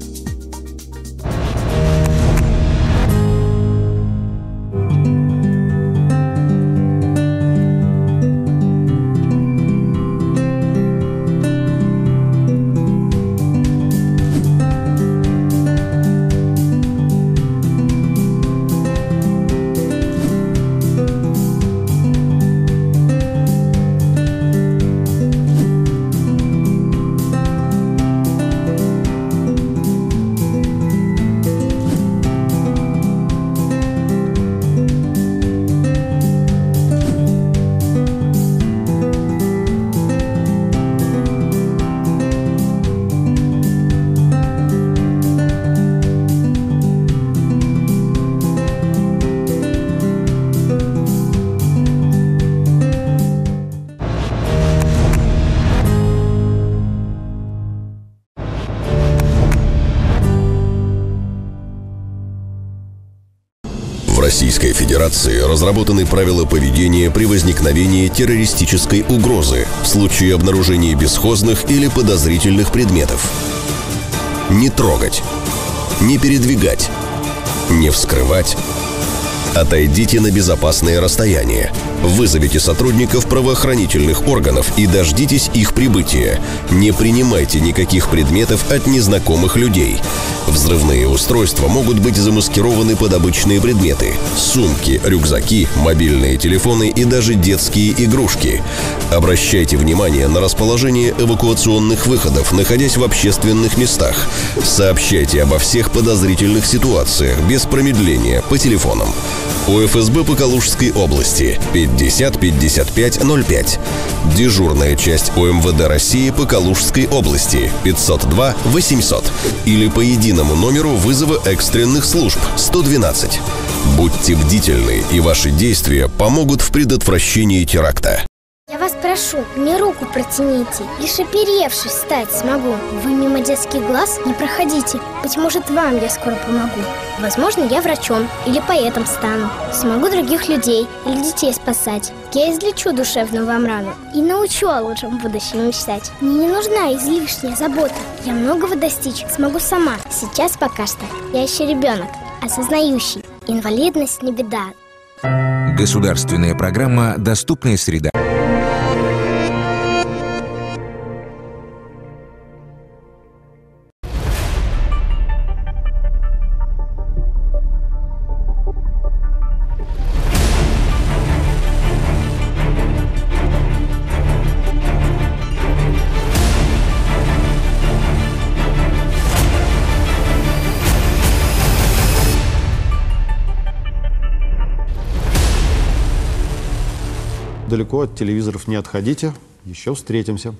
В Российской Федерации разработаны правила поведения при возникновении террористической угрозы в случае обнаружения бесхозных или подозрительных предметов. Не трогать, не передвигать, не вскрывать. Отойдите на безопасное расстояние. Вызовите сотрудников правоохранительных органов и дождитесь их прибытия. Не принимайте никаких предметов от незнакомых людей. Взрывные устройства могут быть замаскированы под обычные предметы – сумки, рюкзаки, мобильные телефоны и даже детские игрушки. Обращайте внимание на расположение эвакуационных выходов, находясь в общественных местах. Сообщайте обо всех подозрительных ситуациях без промедления по телефонам. У эф эс бэ по Калужской области пятьдесят пятьдесят пять ноль пять. Дежурная часть о эм вэ дэ России по Калужской области пятьсот два восемьсот. Или по единому номеру вызова экстренных служб сто двенадцать. Будьте бдительны, и ваши действия помогут в предотвращении теракта. Я вас прошу, мне руку протяните. Лишь оперевшись встать смогу. Вы мимо детских глаз не проходите. Быть может, вам я скоро помогу. Возможно, я врачом или поэтом стану. Смогу других людей или детей спасать. Я излечу душевную вам рану и научу о лучшем будущем мечтать. Мне не нужна излишняя забота. Я многого достичь смогу сама. Сейчас пока что я еще ребенок, осознающий. Инвалидность не беда. Государственная программа «Доступная среда». Далеко от телевизоров не отходите. Еще встретимся.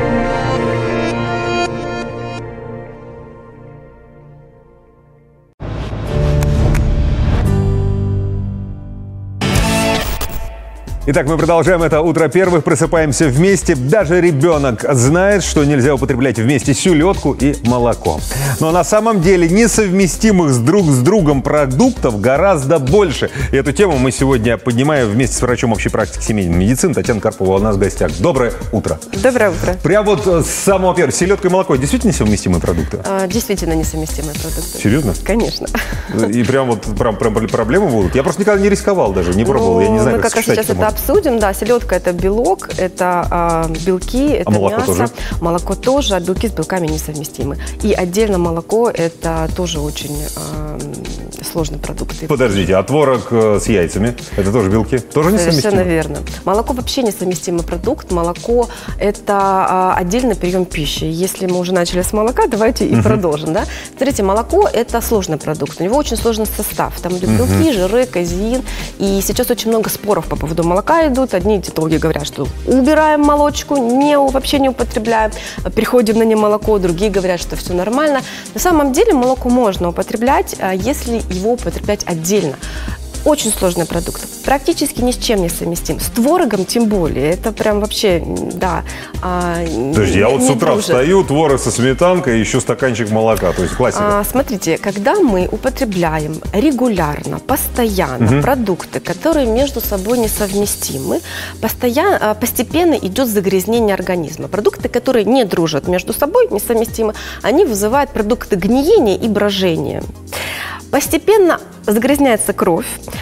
Итак, мы продолжаем это утро первых, просыпаемся вместе. Даже ребенок знает, что нельзя употреблять вместе селедку и молоко. Но на самом деле несовместимых с друг с другом продуктов гораздо больше. И эту тему мы сегодня поднимаем вместе с врачом общей практики семейной медицины Татьяной Карповой у нас в гостях. Доброе утро. Доброе утро. Прям вот с самого первого. Селедка и молоко действительно несовместимые продукты? А, действительно несовместимые продукты. Серьезно? Конечно. И прям вот прям, прям проблемы будут? Я просто никогда не рисковал даже, не пробовал. Ну, я не знаю, мы как, как сейчас это обсудим. Да, селедка – это белок, это э, белки, это а молоко мясо. Тоже? Молоко тоже, а белки с белками несовместимы. И отдельно молоко – это тоже очень э, сложный продукт. Подождите, а творог э, с яйцами – это тоже белки? Тоже несовместимы? Совершенно верно. Молоко вообще несовместимый продукт. Молоко – это э, отдельный прием пищи. Если мы уже начали с молока, давайте и uh-huh. продолжим. Да? Смотрите, молоко – это сложный продукт. У него очень сложный состав. Там идут белки, uh-huh. жиры, казеин. И сейчас очень много споров по поводу молока идут. Одни диетологи говорят, что убираем молочку, не, вообще не употребляем, переходим на немолоко. Другие говорят, что все нормально. На самом деле молоко можно употреблять, если его употреблять отдельно. Очень сложный продукт, практически ни с чем не совместим. С творогом тем более, это прям вообще, да. А, Подожди, я вот с утра дружит. встаю, творог со сметанкой и еще стаканчик молока, то есть классика. А, смотрите, когда мы употребляем регулярно, постоянно угу. продукты, которые между собой несовместимы, постоянно, постепенно идет загрязнение организма. Продукты, которые не дружат между собой, несовместимы, они вызывают продукты гниения и брожения. Постепенно загрязняется кровь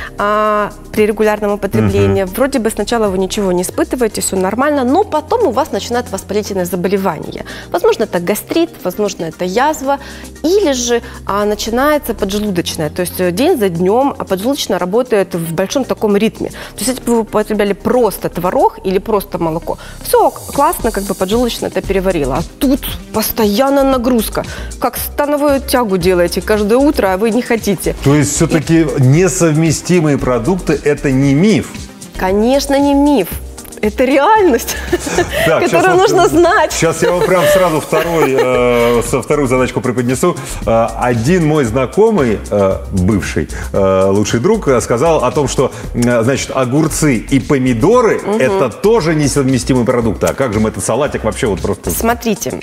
а, при регулярном употреблении. Uh-huh. Вроде бы сначала вы ничего не испытываете, все нормально, но потом у вас начинают воспалительные заболевания. Возможно, это гастрит, возможно, это язва, или же а, начинается поджелудочная. То есть день за днем поджелудочная работает в большом таком ритме. То есть если бы вы употребляли просто творог или просто молоко, все классно, как бы поджелудочная это переварила. А тут постоянная нагрузка. Как становую тягу делаете каждое утро, а вы не хотите. То есть все-таки И... несовместимые продукты – это не миф? Конечно, не миф. Это реальность, так, которую нужно вот, знать. Сейчас я вам прям сразу второй, э, со вторую задачку преподнесу. Э, один мой знакомый, э, бывший э, лучший друг, сказал о том, что э, значит, огурцы и помидоры угу. – это тоже несовместимые продукты. А как же мы этот салатик вообще вот просто… Смотрите,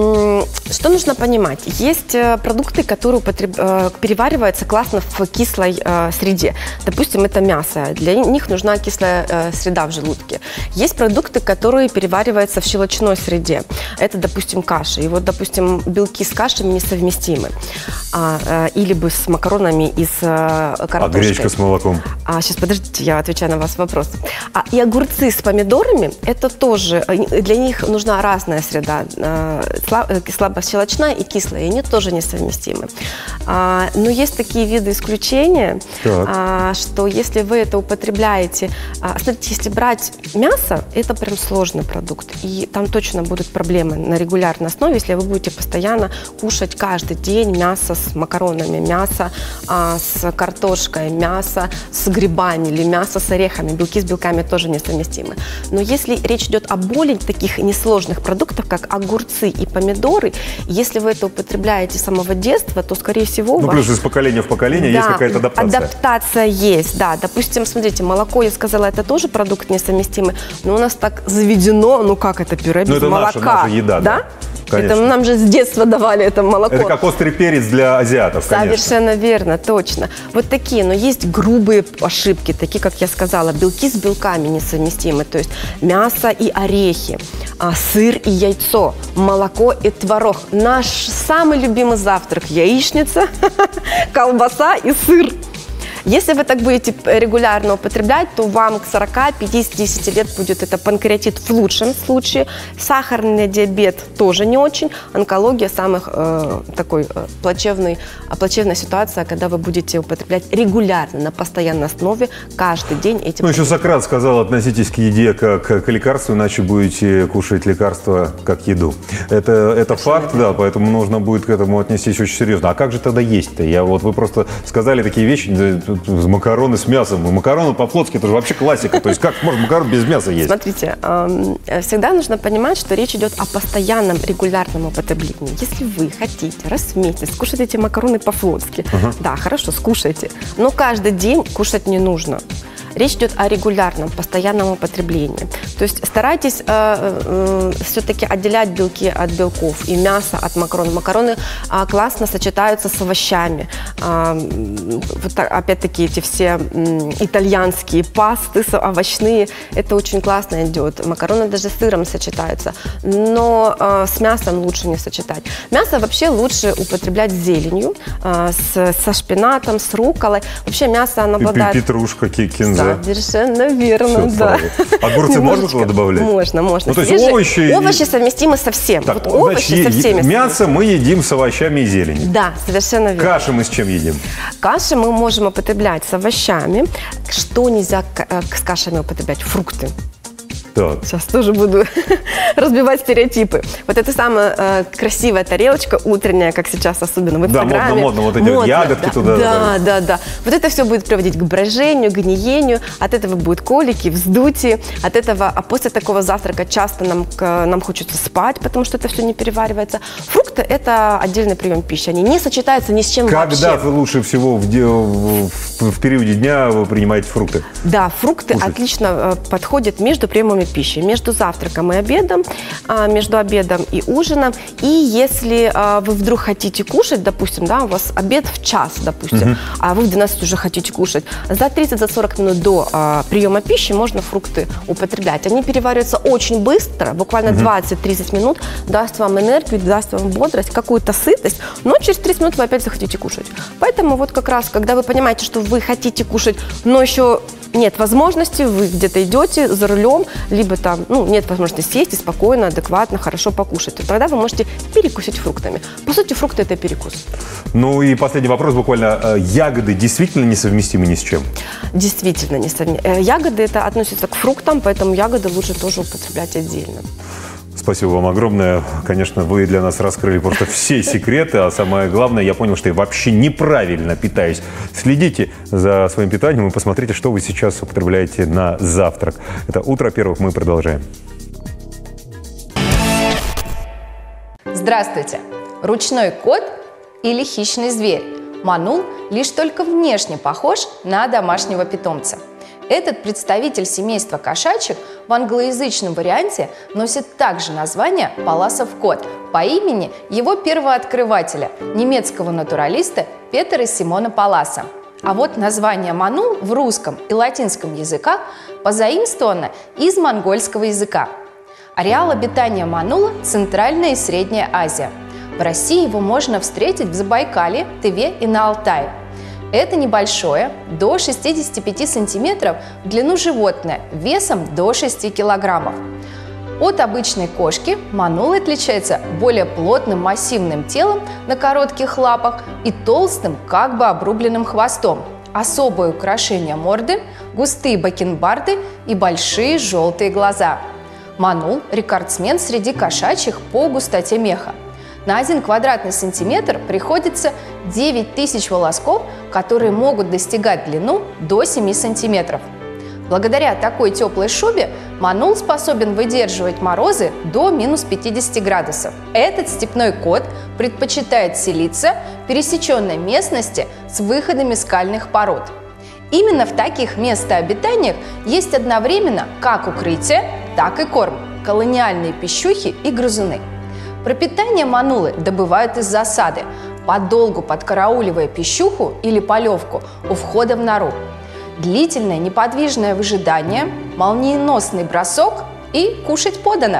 что нужно понимать. Есть продукты, которые употреб... перевариваются классно в кислой э, среде. Допустим, это мясо. Для них нужна кислая э, среда в желудке. Есть продукты, которые перевариваются в щелочной среде. Это, допустим, каши. И вот, допустим, белки с кашами несовместимы. А, а, или бы с макаронами и с а, картошкой. А гречка с молоком? А, сейчас, подождите, я отвечаю на ваш вопрос. А, и огурцы с помидорами, это тоже, для них нужна разная среда. Слабощелочная и кислая, и они тоже несовместимы. А, но есть такие виды исключения, а, что если вы это употребляете... А, смотрите, если брать мясо, это прям сложный продукт, и там точно будут проблемы на регулярной основе, если вы будете постоянно кушать каждый день мясо с макаронами, мясо а, с картошкой, мясо с грибами или мясо с орехами. Белки с белками тоже несовместимы. Но если речь идет о более таких несложных продуктах, как огурцы и помидоры, если вы это употребляете с самого детства, то, скорее всего... Ну, ваш... плюс из поколения в поколение да, есть какая-то адаптация. Адаптация есть, да. Допустим, смотрите, молоко, я сказала, это тоже продукт несовместимый, но у нас так заведено, ну как это, пюре без ну, молока. Наша, наша еда, да? да? Это нам же с детства давали это молоко. Это как острый перец для азиатов, конечно. Совершенно верно, точно. Вот такие, но есть грубые ошибки, такие, как я сказала, белки с белками несовместимы, то есть мясо и орехи, сыр и яйцо, молоко и творог. Наш самый любимый завтрак – яичница, колбаса и сыр. Если вы так будете регулярно употреблять, то вам к сорока-пятидесяти лет будет это панкреатит в лучшем случае, сахарный диабет тоже не очень, онкология самых э, такой э, плачевный, плачевная ситуация, когда вы будете употреблять регулярно, на постоянной основе, каждый день эти Ну, еще Сократ сказал, относитесь к еде как к лекарству, иначе будете кушать лекарства как еду. Это, это факт, да, поэтому нужно будет к этому отнестись очень серьезно. А как же тогда есть-то? Я вот вы просто сказали такие вещи, макароны с мясом. Макароны по-флотски, это же вообще классика. То есть как можно макарон без мяса есть? Смотрите, всегда нужно понимать, что речь идет о постоянном регулярном употреблении. Если вы хотите раз в месяц скушать эти макароны по-флотски, uh-huh. да, хорошо, скушайте, но каждый день кушать не нужно. Речь идет о регулярном, постоянном употреблении. То есть старайтесь э, э, все-таки отделять белки от белков и мясо от макарон. Макароны э, классно сочетаются с овощами. Э, вот, опять-таки эти все э, итальянские пасты овощные, это очень классно идет. Макароны даже с сыром сочетаются, но э, с мясом лучше не сочетать. Мясо вообще лучше употреблять с зеленью, э, с, со шпинатом, с рукколой. Вообще мясо оно обладает... Петрушка, кинза. Совершенно верно, Все, да. Огурцы можно туда добавлять? Можно, можно. Ну, то есть Свежие, овощи... овощи совместимы со всем. Так, вот овощи значит, со всеми. Мясо мы едим с овощами и зеленью. Да, совершенно верно. Каши мы с чем едим? Каши мы можем употреблять с овощами. Что нельзя с кашами употреблять? Фрукты. Так. Сейчас тоже буду разбивать стереотипы. Вот эта самая э, красивая тарелочка утренняя, как сейчас особенно в Инстаграме. Да, модно, модно, вот эти модно, вот ягодки да, туда. Да, да, да. Вот это все будет приводить к брожению, гниению. От этого будут колики, вздутие. От этого, а после такого завтрака часто нам, к, нам хочется спать, потому что это все не переваривается. Фрукты – это отдельный прием пищи. Они не сочетаются ни с чем Когда вообще. Когда вы лучше всего в, в, в, в периоде дня вы принимаете фрукты? Да, фрукты Кушать. отлично э, подходят между приемами пищи, между завтраком и обедом, а, между обедом и ужином. И если а, вы вдруг хотите кушать, допустим, да, у вас обед в час, допустим, uh-huh. а вы в двенадцать уже хотите кушать, за тридцать-сорок минут до а, приема пищи можно фрукты употреблять. Они перевариваются очень быстро, буквально uh-huh. двадцать-тридцать минут, даст вам энергию, даст вам бодрость, какую-то сытость, но через тридцать минут вы опять захотите кушать. Поэтому вот как раз, когда вы понимаете, что вы хотите кушать, но еще нет возможности, вы где-то идете за рулем, либо там, ну, нет возможности сесть и спокойно, адекватно, хорошо покушать, то тогда вы можете перекусить фруктами. По сути, фрукты – это перекус. Ну и последний вопрос буквально. Ягоды действительно несовместимы ни с чем? Действительно несовместимы. Ягоды – это относится к фруктам, поэтому ягоды лучше тоже употреблять отдельно. Спасибо вам огромное. Конечно, вы для нас раскрыли просто все секреты, а самое главное, я понял, что я вообще неправильно питаюсь. Следите за своим питанием и посмотрите, что вы сейчас употребляете на завтрак. Это «Утро первых», мы продолжаем. Здравствуйте! Ручной кот или хищный зверь? Манул лишь только внешне похож на домашнего питомца. Этот представитель семейства кошачьих в англоязычном варианте носит также название паласов кот по имени его первооткрывателя, немецкого натуралиста Петера Симона Паласа. А вот название манул в русском и латинском языках позаимствовано из монгольского языка. Ареал обитания манула – Центральная и Средняя Азия. В России его можно встретить в Забайкалье, Тыве и на Алтае. Это небольшое, до шестидесяти пяти сантиметров в длину животное, весом до шести килограммов. От обычной кошки манул отличается более плотным массивным телом на коротких лапах и толстым, как бы обрубленным хвостом. Особое украшение морды – густые бакенбарды и большие желтые глаза. Манул – рекордсмен среди кошачьих по густоте меха. На один квадратный сантиметр приходится девять тысяч волосков, которые могут достигать длину до семи сантиметров. Благодаря такой теплой шубе манул способен выдерживать морозы до минус пятидесяти градусов. Этот степной кот предпочитает селиться в пересеченной местности с выходами скальных пород. Именно в таких местообитаниях есть одновременно как укрытие, так и корм, колониальные пищухи и грызуны. Пропитание манулы добывают из засады, подолгу подкарауливая пищуху или полевку у входа в нору. Длительное неподвижное выжидание, молниеносный бросок и кушать подано.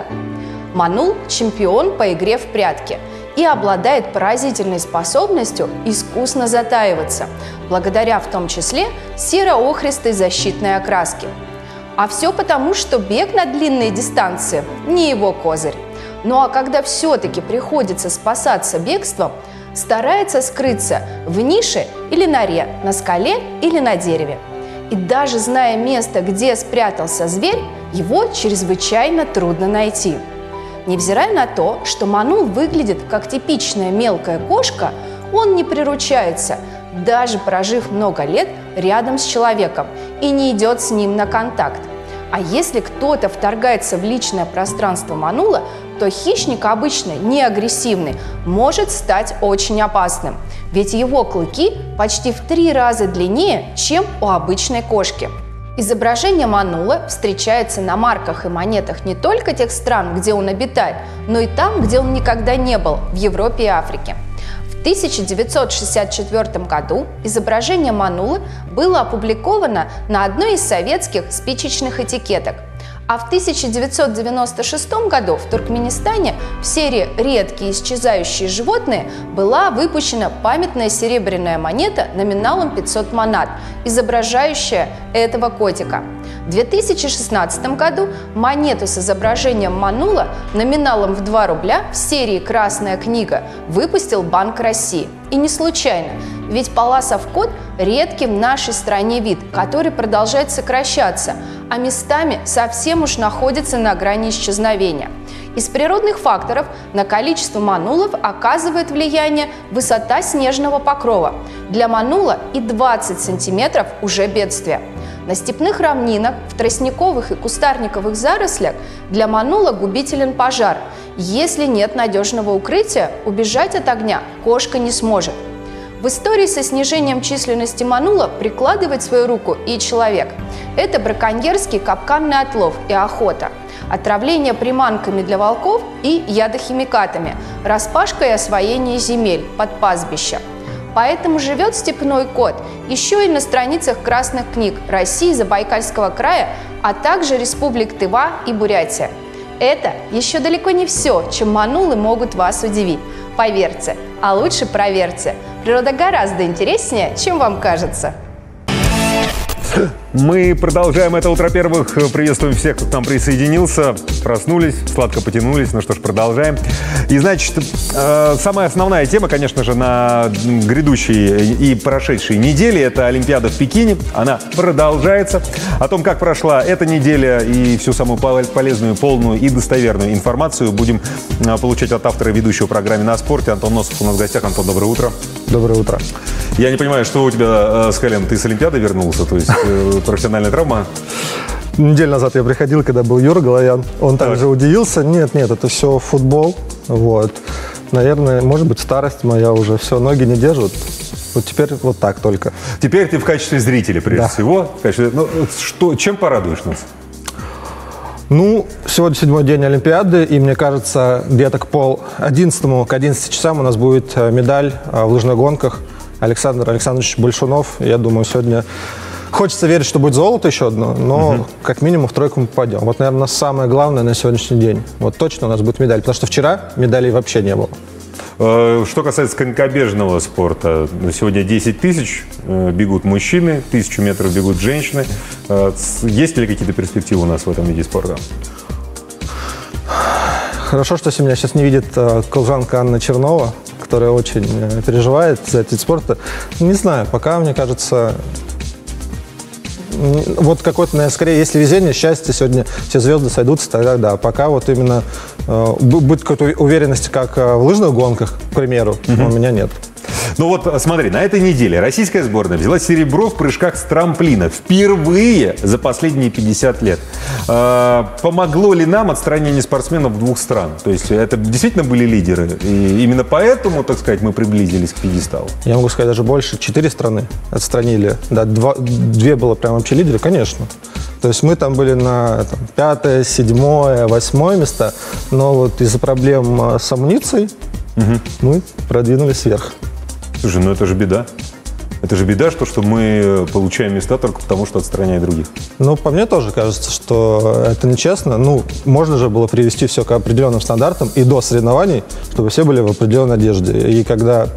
Манул – чемпион по игре в прятки и обладает поразительной способностью искусно затаиваться, благодаря в том числе серо-охристой защитной окраске. А все потому, что бег на длинные дистанции – не его козырь. Ну а когда все-таки приходится спасаться бегством, старается скрыться в нише или норе, на скале или на дереве. И даже зная место, где спрятался зверь, его чрезвычайно трудно найти. Невзирая на то, что манул выглядит как типичная мелкая кошка, он не приручается, даже прожив много лет рядом с человеком, и не идет с ним на контакт. А если кто-то вторгается в личное пространство манула, то хищник, обычно не агрессивный, может стать очень опасным, ведь его клыки почти в три раза длиннее, чем у обычной кошки. Изображение манула встречается на марках и монетах не только тех стран, где он обитает, но и там, где он никогда не был, в Европе и Африке. В тысяча девятьсот шестьдесят четвёртом году изображение манулы было опубликовано на одной из советских спичечных этикеток. А в тысяча девятьсот девяносто шестом году в Туркменистане в серии «Редкие исчезающие животные» была выпущена памятная серебряная монета номиналом пятьсот манат, изображающая этого котика. В две тысячи шестнадцатом году монету с изображением манула номиналом в два рубля в серии «Красная книга» выпустил Банк России. И не случайно, ведь палласов кот – редкий в нашей стране вид, который продолжает сокращаться, а местами совсем уж находится на грани исчезновения. Из природных факторов на количество манулов оказывает влияние высота снежного покрова. Для манула и двадцать сантиметров уже бедствие. На степных равнинах, в тростниковых и кустарниковых зарослях для манула губителен пожар. Если нет надежного укрытия, убежать от огня кошка не сможет. В истории со снижением численности манула прикладывает свою руку и человек. Это браконьерский капканный отлов и охота, отравление приманками для волков и ядохимикатами, распашка и освоение земель под пастбища. Поэтому живет степной кот еще и на страницах красных книг России, Забайкальского края, а также республик Тыва и Бурятия. Это еще далеко не все, чем манулы могут вас удивить. Поверьте, а лучше проверьте. Природа гораздо интереснее, чем вам кажется. Мы продолжаем это утро первых. Приветствуем всех, кто к нам присоединился. Проснулись, сладко потянулись. Ну что ж, продолжаем. И, значит, э, самая основная тема, конечно же, на грядущей и прошедшей неделе – это Олимпиада в Пекине. Она продолжается. О том, как прошла эта неделя и всю самую полезную, полную и достоверную информацию будем получать от автора ведущего программы «На спорте». Антон Носов у нас в гостях. Антон, доброе утро. Доброе утро. Я не понимаю, что у тебя э, с коленом? Ты с Олимпиады вернулся? То есть э, профессиональная травма? Неделю назад я приходил, когда был Юра Головян. Он так. также удивился. Нет, нет, это все футбол. Вот. Наверное, может быть, старость моя уже. Все, ноги не держат. Вот теперь вот так только. Теперь ты в качестве зрителя, прежде да. всего. В качестве, ну, что, чем порадуешь нас? Ну, сегодня седьмой день Олимпиады, и мне кажется, где-то к пол одиннадцатому, к одиннадцати часам у нас будет медаль в лыжных гонках. Александр Александрович Большунов. Я думаю, сегодня хочется верить, что будет золото еще одно, но угу. как минимум в тройку мы попадем. Вот, наверное, самое главное на сегодняшний день. Вот точно у нас будет медаль, потому что вчера медалей вообще не было. Что касается конькобежного спорта, сегодня десять тысяч бегут мужчины, тысячу метров бегут женщины. Есть ли какие-то перспективы у нас в этом виде спорта? Хорошо, что меня сейчас не видит колжанка Анна Чернова, которая очень переживает за этот вид спорта. Не знаю, пока, мне кажется, вот какое-то, наверное, скорее, если везение, счастье, сегодня все звезды сойдутся, тогда да. Пока вот именно э, будет какой-то уверенности, как в лыжных гонках, к примеру, угу. у меня нет. Ну вот смотри, на этой неделе российская сборная взяла серебро в прыжках с трамплина. Впервые за последние пятьдесят лет. Э, помогло ли нам отстранение спортсменов двух стран? То есть это действительно были лидеры? И именно поэтому, так сказать, мы приблизились к пьедесталу? Я могу сказать, даже больше. Четыре страны отстранили. Да, два, две было прям вообще лидеры, конечно. То есть мы там были на там, пятое, седьмое, восьмое места. Но вот из-за проблем с амуницией угу. мы продвинулись вверх. Слушай, ну это же беда. Это же беда, что, что мы получаем места только потому, что отстраняют других. Ну, по мне тоже кажется, что это нечестно. Ну, можно же было привести все к определенным стандартам и до соревнований, чтобы все были в определенной одежде. И когда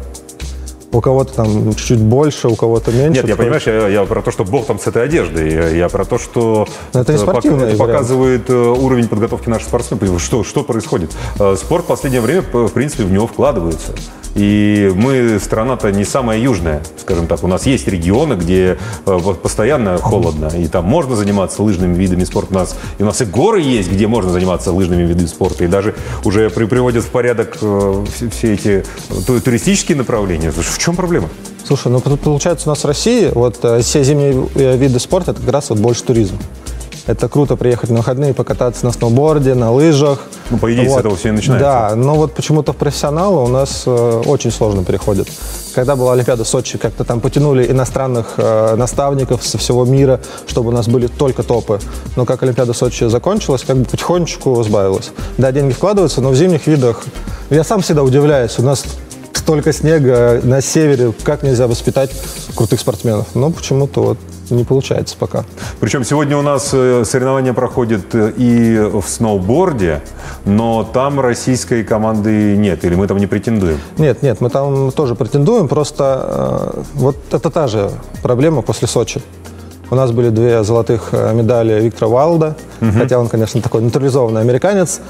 у кого-то там чуть-чуть больше, у кого-то меньше. Нет, я понимаешь, я, я про то, что бог там с этой одеждой. Я, я про то, что это, это, это показывает уровень подготовки наших спортсменов. Что, что происходит? Спорт в последнее время, в принципе, в него вкладывается. И мы страна-то не самая южная, скажем так. У нас есть регионы, где постоянно холодно, и там можно заниматься лыжными видами спорта. У нас, и у нас и горы есть, где можно заниматься лыжными видами спорта. И даже уже при, приводят в порядок все, все эти туристические направления. В чем проблема? Слушай, ну получается у нас в России вот все зимние виды спорта, это как раз вот больше туризм. Это круто приехать на выходные, покататься на сноуборде, на лыжах. Ну, по идее, вот. С этого все и начинается. Да, но вот почему-то в профессионалы у нас э, очень сложно переходит. Когда была Олимпиада в Сочи, как-то там потянули иностранных э, наставников со всего мира, чтобы у нас были только топы. Но как Олимпиада в Сочи закончилась, как бы потихонечку сбавилась. Да, деньги вкладываются, но в зимних видах... Я сам всегда удивляюсь, у нас столько снега на севере, как нельзя воспитать крутых спортсменов? Но почему-то вот не получается пока. Причем сегодня у нас соревнования проходят и в сноуборде, но там российской команды нет, или мы там не претендуем? Нет, нет, мы там тоже претендуем, просто э, вот это та же проблема после Сочи. У нас были две золотых медали Виктора Уайлда, угу. хотя он, конечно, такой натурализованный американец.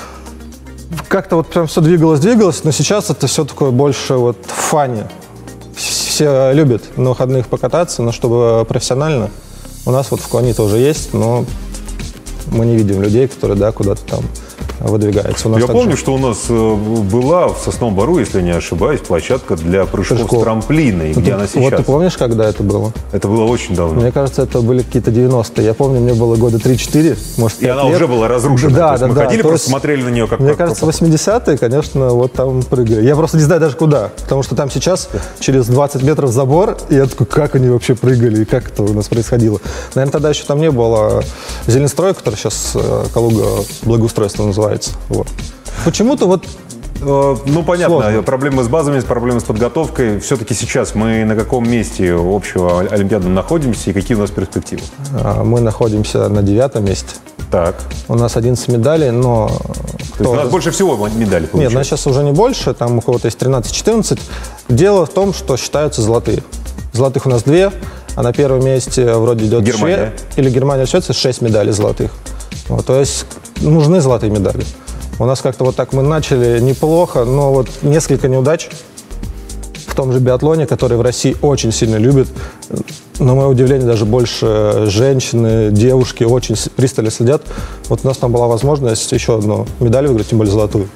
Как-то вот прям все двигалось-двигалось, но сейчас это все такое больше вот в фане. Все любят на выходных покататься, но чтобы профессионально, у нас вот в Клоне тоже есть, но мы не видим людей, которые, да, куда-то там выдвигаются. У нас я помню, же... что у нас была в Сосновом Бору, если не ошибаюсь, площадка для прыжков, прыжков. с трамплина, и ну, где ты, она сейчас. Вот ты помнишь, когда это было? Это было очень давно. Мне кажется, это были какие-то девяностые. Я помню, мне было года три-четыре, может, и она лет. уже была разрушена. Да, То есть да, мы да. ходили, То просто есть, смотрели на нее как... Мне как, кажется, как... восьмидесятые, конечно, вот там прыгали. Я просто не знаю даже куда, потому что там сейчас через двадцать метров забор, и я такой, как они вообще прыгали, и как это у нас происходило. Наверное, тогда еще там не было Зеленстрой, который сейчас Калуга благоустройство называется. Вот. Почему-то вот Ну, понятно, сложно. Проблемы с базами, проблемы с подготовкой. Все-таки сейчас мы на каком месте общего Олимпиады находимся и какие у нас перспективы? Мы находимся на девятом месте. Так. У нас одиннадцать медалей, но... То есть у нас больше всего медалей получается? Нет, у нас сейчас уже не больше, там у кого-то есть тринадцать-четырнадцать. Дело в том, что считаются золотые. Золотых у нас две, а на первом месте вроде идет Германия. Швеция. Или Германия, Швеция, шесть медалей золотых. Вот, то есть нужны золотые медали. У нас как-то вот так мы начали неплохо, но вот несколько неудач в том же биатлоне, который в России очень сильно любят. На мое удивление, даже больше женщины, девушки очень пристально следят. Вот у нас там была возможность еще одну медаль выиграть, тем более золотую.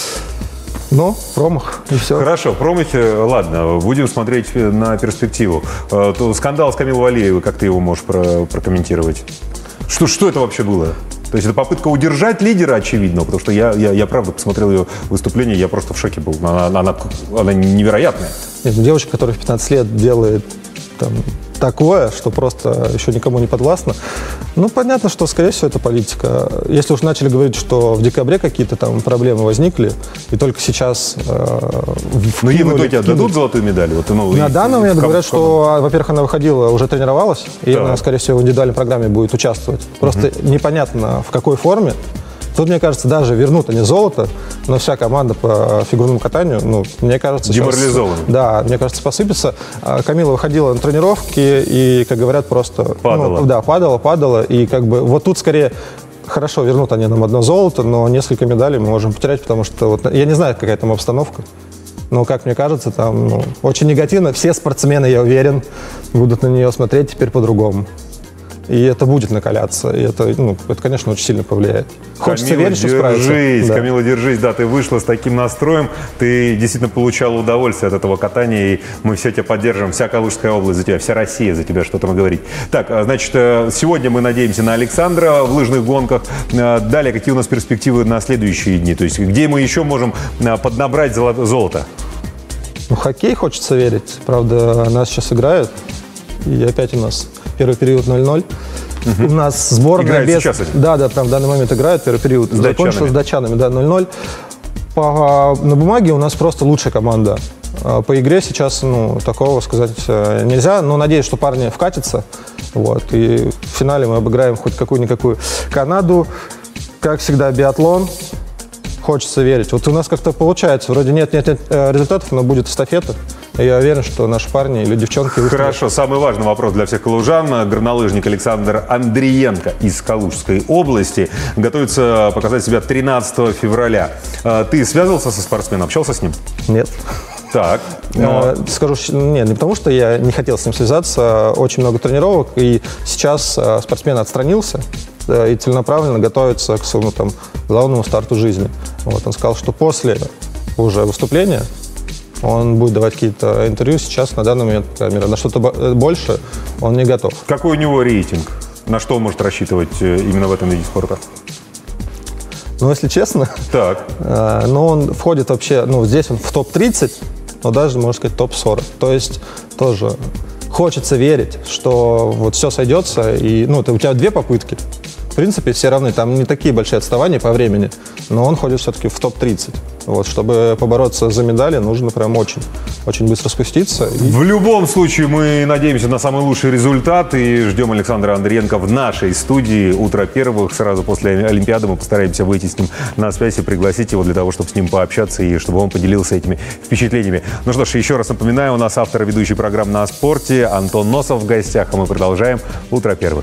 Но промах, и все. Хорошо, промахи, ладно, будем смотреть на перспективу. Скандал с Камилой Валиевой, как ты его можешь прокомментировать? Что, что это вообще было? То есть это попытка удержать лидера, очевидно, потому что я, я, я правда посмотрел ее выступление, я просто в шоке был. Она, она, она невероятная. Нет, девочка, которая в пятнадцать лет делает там, такое, что просто еще никому не подвластно. Ну, понятно, что, скорее всего, это политика. Если уж начали говорить, что в декабре какие-то там проблемы возникли, и только сейчас э, Но им в итоге отдадут золотую медаль? Вот, ну, на и, данный момент в, говорят, в, что, во-первых, она выходила, уже тренировалась, и да. она, скорее всего, в индивидуальной программе будет участвовать. Просто угу. непонятно, в какой форме. Тут, мне кажется, даже вернут они золото, но вся команда по фигурному катанию, ну, мне кажется, деморализована. Да, мне кажется, посыпется. Камила выходила на тренировки и, как говорят, просто... Падала. Ну, да, падала, падала. И как бы вот тут скорее... Хорошо, вернут они нам одно золото, но несколько медалей мы можем потерять, потому что вот, я не знаю, какая там обстановка. Но, как мне кажется, там ну, очень негативно. Все спортсмены, я уверен, будут на нее смотреть теперь по-другому. И это будет накаляться. И это, ну, это, конечно, очень сильно повлияет. Хочется Камила, верить, что справится. держись, да. Камила, держись. Да, ты вышла с таким настроем. Ты действительно получала удовольствие от этого катания. И мы все тебя поддержим. Вся Калужская область за тебя, вся Россия за тебя, что там и говорить. Так, значит, сегодня мы надеемся на Александра в лыжных гонках. Далее, какие у нас перспективы на следующие дни? То есть, где мы еще можем поднабрать золото? Ну, хоккей хочется верить. Правда, нас сейчас играют. И опять у нас первый период ноль-ноль. Угу. У нас сборная играет без... сейчас они? Да, да, там в данный момент играют. Первый период с закончился с датчанами, да, ноль-ноль. По, на бумаге у нас просто лучшая команда. По игре сейчас, ну, такого сказать нельзя. Но надеюсь, что парни вкатятся. Вот, и в финале мы обыграем хоть какую-никакую Канаду. Как всегда, биатлон. Хочется верить. Вот у нас как-то получается. Вроде нет-нет-нет результатов, но будет эстафета. Я уверен, что наши парни или девчонки... Хорошо. Самый важный вопрос для всех калужан. Горнолыжник Александр Андриенко из Калужской области готовится показать себя тринадцатого февраля. Ты связывался со спортсменом, общался с ним? Нет. Так, но... Скажу, нет, не потому что я не хотел с ним связаться. Очень много тренировок, и сейчас спортсмен отстранился и целенаправленно готовится к своему там главному старту жизни. Вот, он сказал, что после уже выступления он будет давать какие-то интервью. Сейчас, на данный момент, на что-то больше он не готов. Какой у него рейтинг? На что он может рассчитывать именно в этом виде спорта? Ну, если честно, так. э, ну, он входит вообще, ну, здесь он в топ тридцать, но даже, можно сказать, топ сорок. То есть тоже хочется верить, что вот все сойдется, и, ну, ты, у тебя две попытки. В принципе, все равны, там не такие большие отставания по времени, но он ходит все-таки в топ тридцать. Вот, чтобы побороться за медали, нужно прям очень, очень быстро спуститься. И... В любом случае, мы надеемся на самый лучший результат и ждем Александра Андриенко в нашей студии «Утро первых». Сразу после Олимпиады мы постараемся выйти с ним на связь и пригласить его для того, чтобы с ним пообщаться и чтобы он поделился этими впечатлениями. Ну что ж, еще раз напоминаю, у нас автор и ведущий программ «На спорте» Антон Носов в гостях, а мы продолжаем «Утро первых».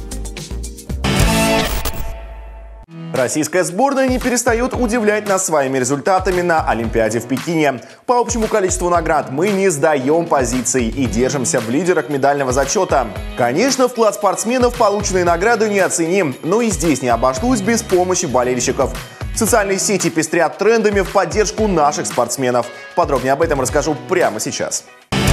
Российская сборная не перестает удивлять нас своими результатами на Олимпиаде в Пекине. По общему количеству наград мы не сдаем позиций и держимся в лидерах медального зачета. Конечно, вклад спортсменов в полученные награды неоценим, но и здесь не обошлось без помощи болельщиков. Социальные сети пестрят трендами в поддержку наших спортсменов. Подробнее об этом расскажу прямо сейчас.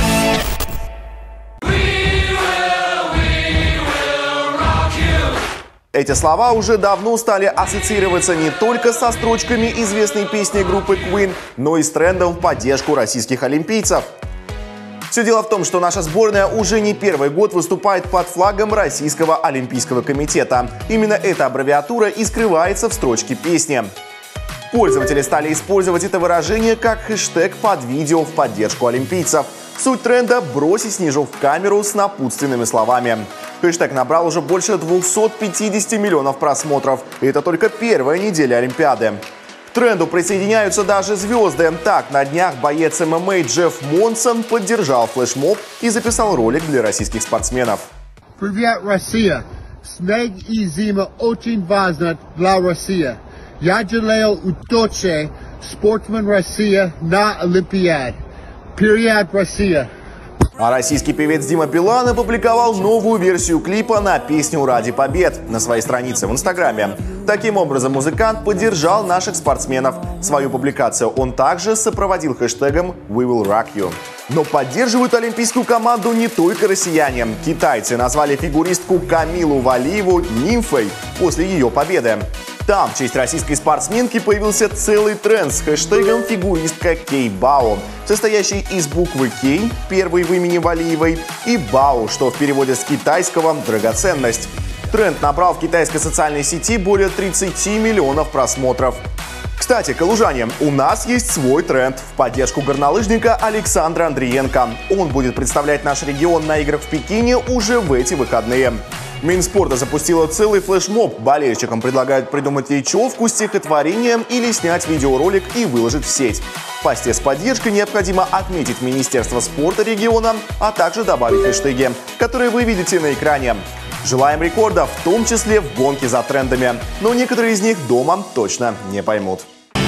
Эти слова уже давно стали ассоциироваться не только со строчками известной песни группы Queen, но и с трендом в поддержку российских олимпийцев. Все дело в том, что наша сборная уже не первый год выступает под флагом Российского олимпийского комитета. Именно эта аббревиатура и скрывается в строчке песни. Пользователи стали использовать это выражение как хэштег под видео в поддержку олимпийцев. Суть тренда – бросить снежок в камеру с напутственными словами. Хэштег набрал уже больше двухсот пятидесяти миллионов просмотров. И это только первая неделя Олимпиады. К тренду присоединяются даже звезды. Так, на днях боец эм эм а Джефф Монсон поддержал флешмоб и записал ролик для российских спортсменов. Привет, Россия! Снег и зима очень важны для России. Я желаю удачи спортсмен России на Олимпиаде. Привет, Россия! А российский певец Дима Билан опубликовал новую версию клипа на песню «Ради побед» на своей странице в Инстаграме. Таким образом, музыкант поддержал наших спортсменов. Свою публикацию он также сопроводил хэштегом «We will rock you». Но поддерживают олимпийскую команду не только россияне. Китайцы назвали фигуристку Камилу Валиеву нимфой после ее победы. Там в честь российской спортсменки появился целый тренд с хэштегом «фигуристка Кей-Бао», состоящий из буквы «Кей», первой в имени Валиевой, и «Бао», что в переводе с китайского «драгоценность». Тренд набрал в китайской социальной сети более тридцати миллионов просмотров. Кстати, калужане, у нас есть свой тренд в поддержку горнолыжника Александра Андриенко. Он будет представлять наш регион на играх в Пекине уже в эти выходные. Минспорта запустила целый флешмоб. Болельщикам предлагают придумать речевку, стихотворение или снять видеоролик и выложить в сеть. В посте с поддержкой необходимо отметить Министерство спорта региона, а также добавить хэштеги, которые вы видите на экране. Желаем рекордов, в том числе в гонке за трендами. Но некоторые из них дома точно не поймут.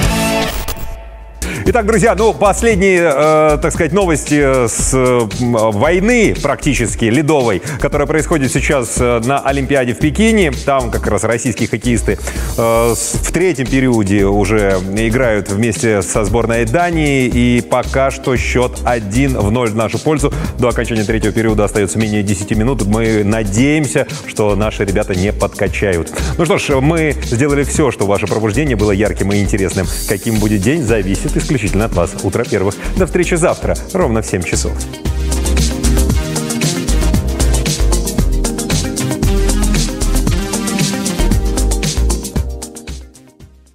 Итак, друзья, ну, последние, э, так сказать, новости с э, войны практически ледовой, которая происходит сейчас э, на Олимпиаде в Пекине. Там как раз российские хоккеисты э, с, в третьем периоде уже играют вместе со сборной Дании. И пока что счет один в ноль в нашу пользу. До окончания третьего периода остается менее десяти минут. Мы надеемся, что наши ребята не подкачают. Ну что ж, мы сделали все, чтобы ваше пробуждение было ярким и интересным. Каким будет день, зависит исключительно от вас. Утро первых. До встречи завтра, ровно в семь часов.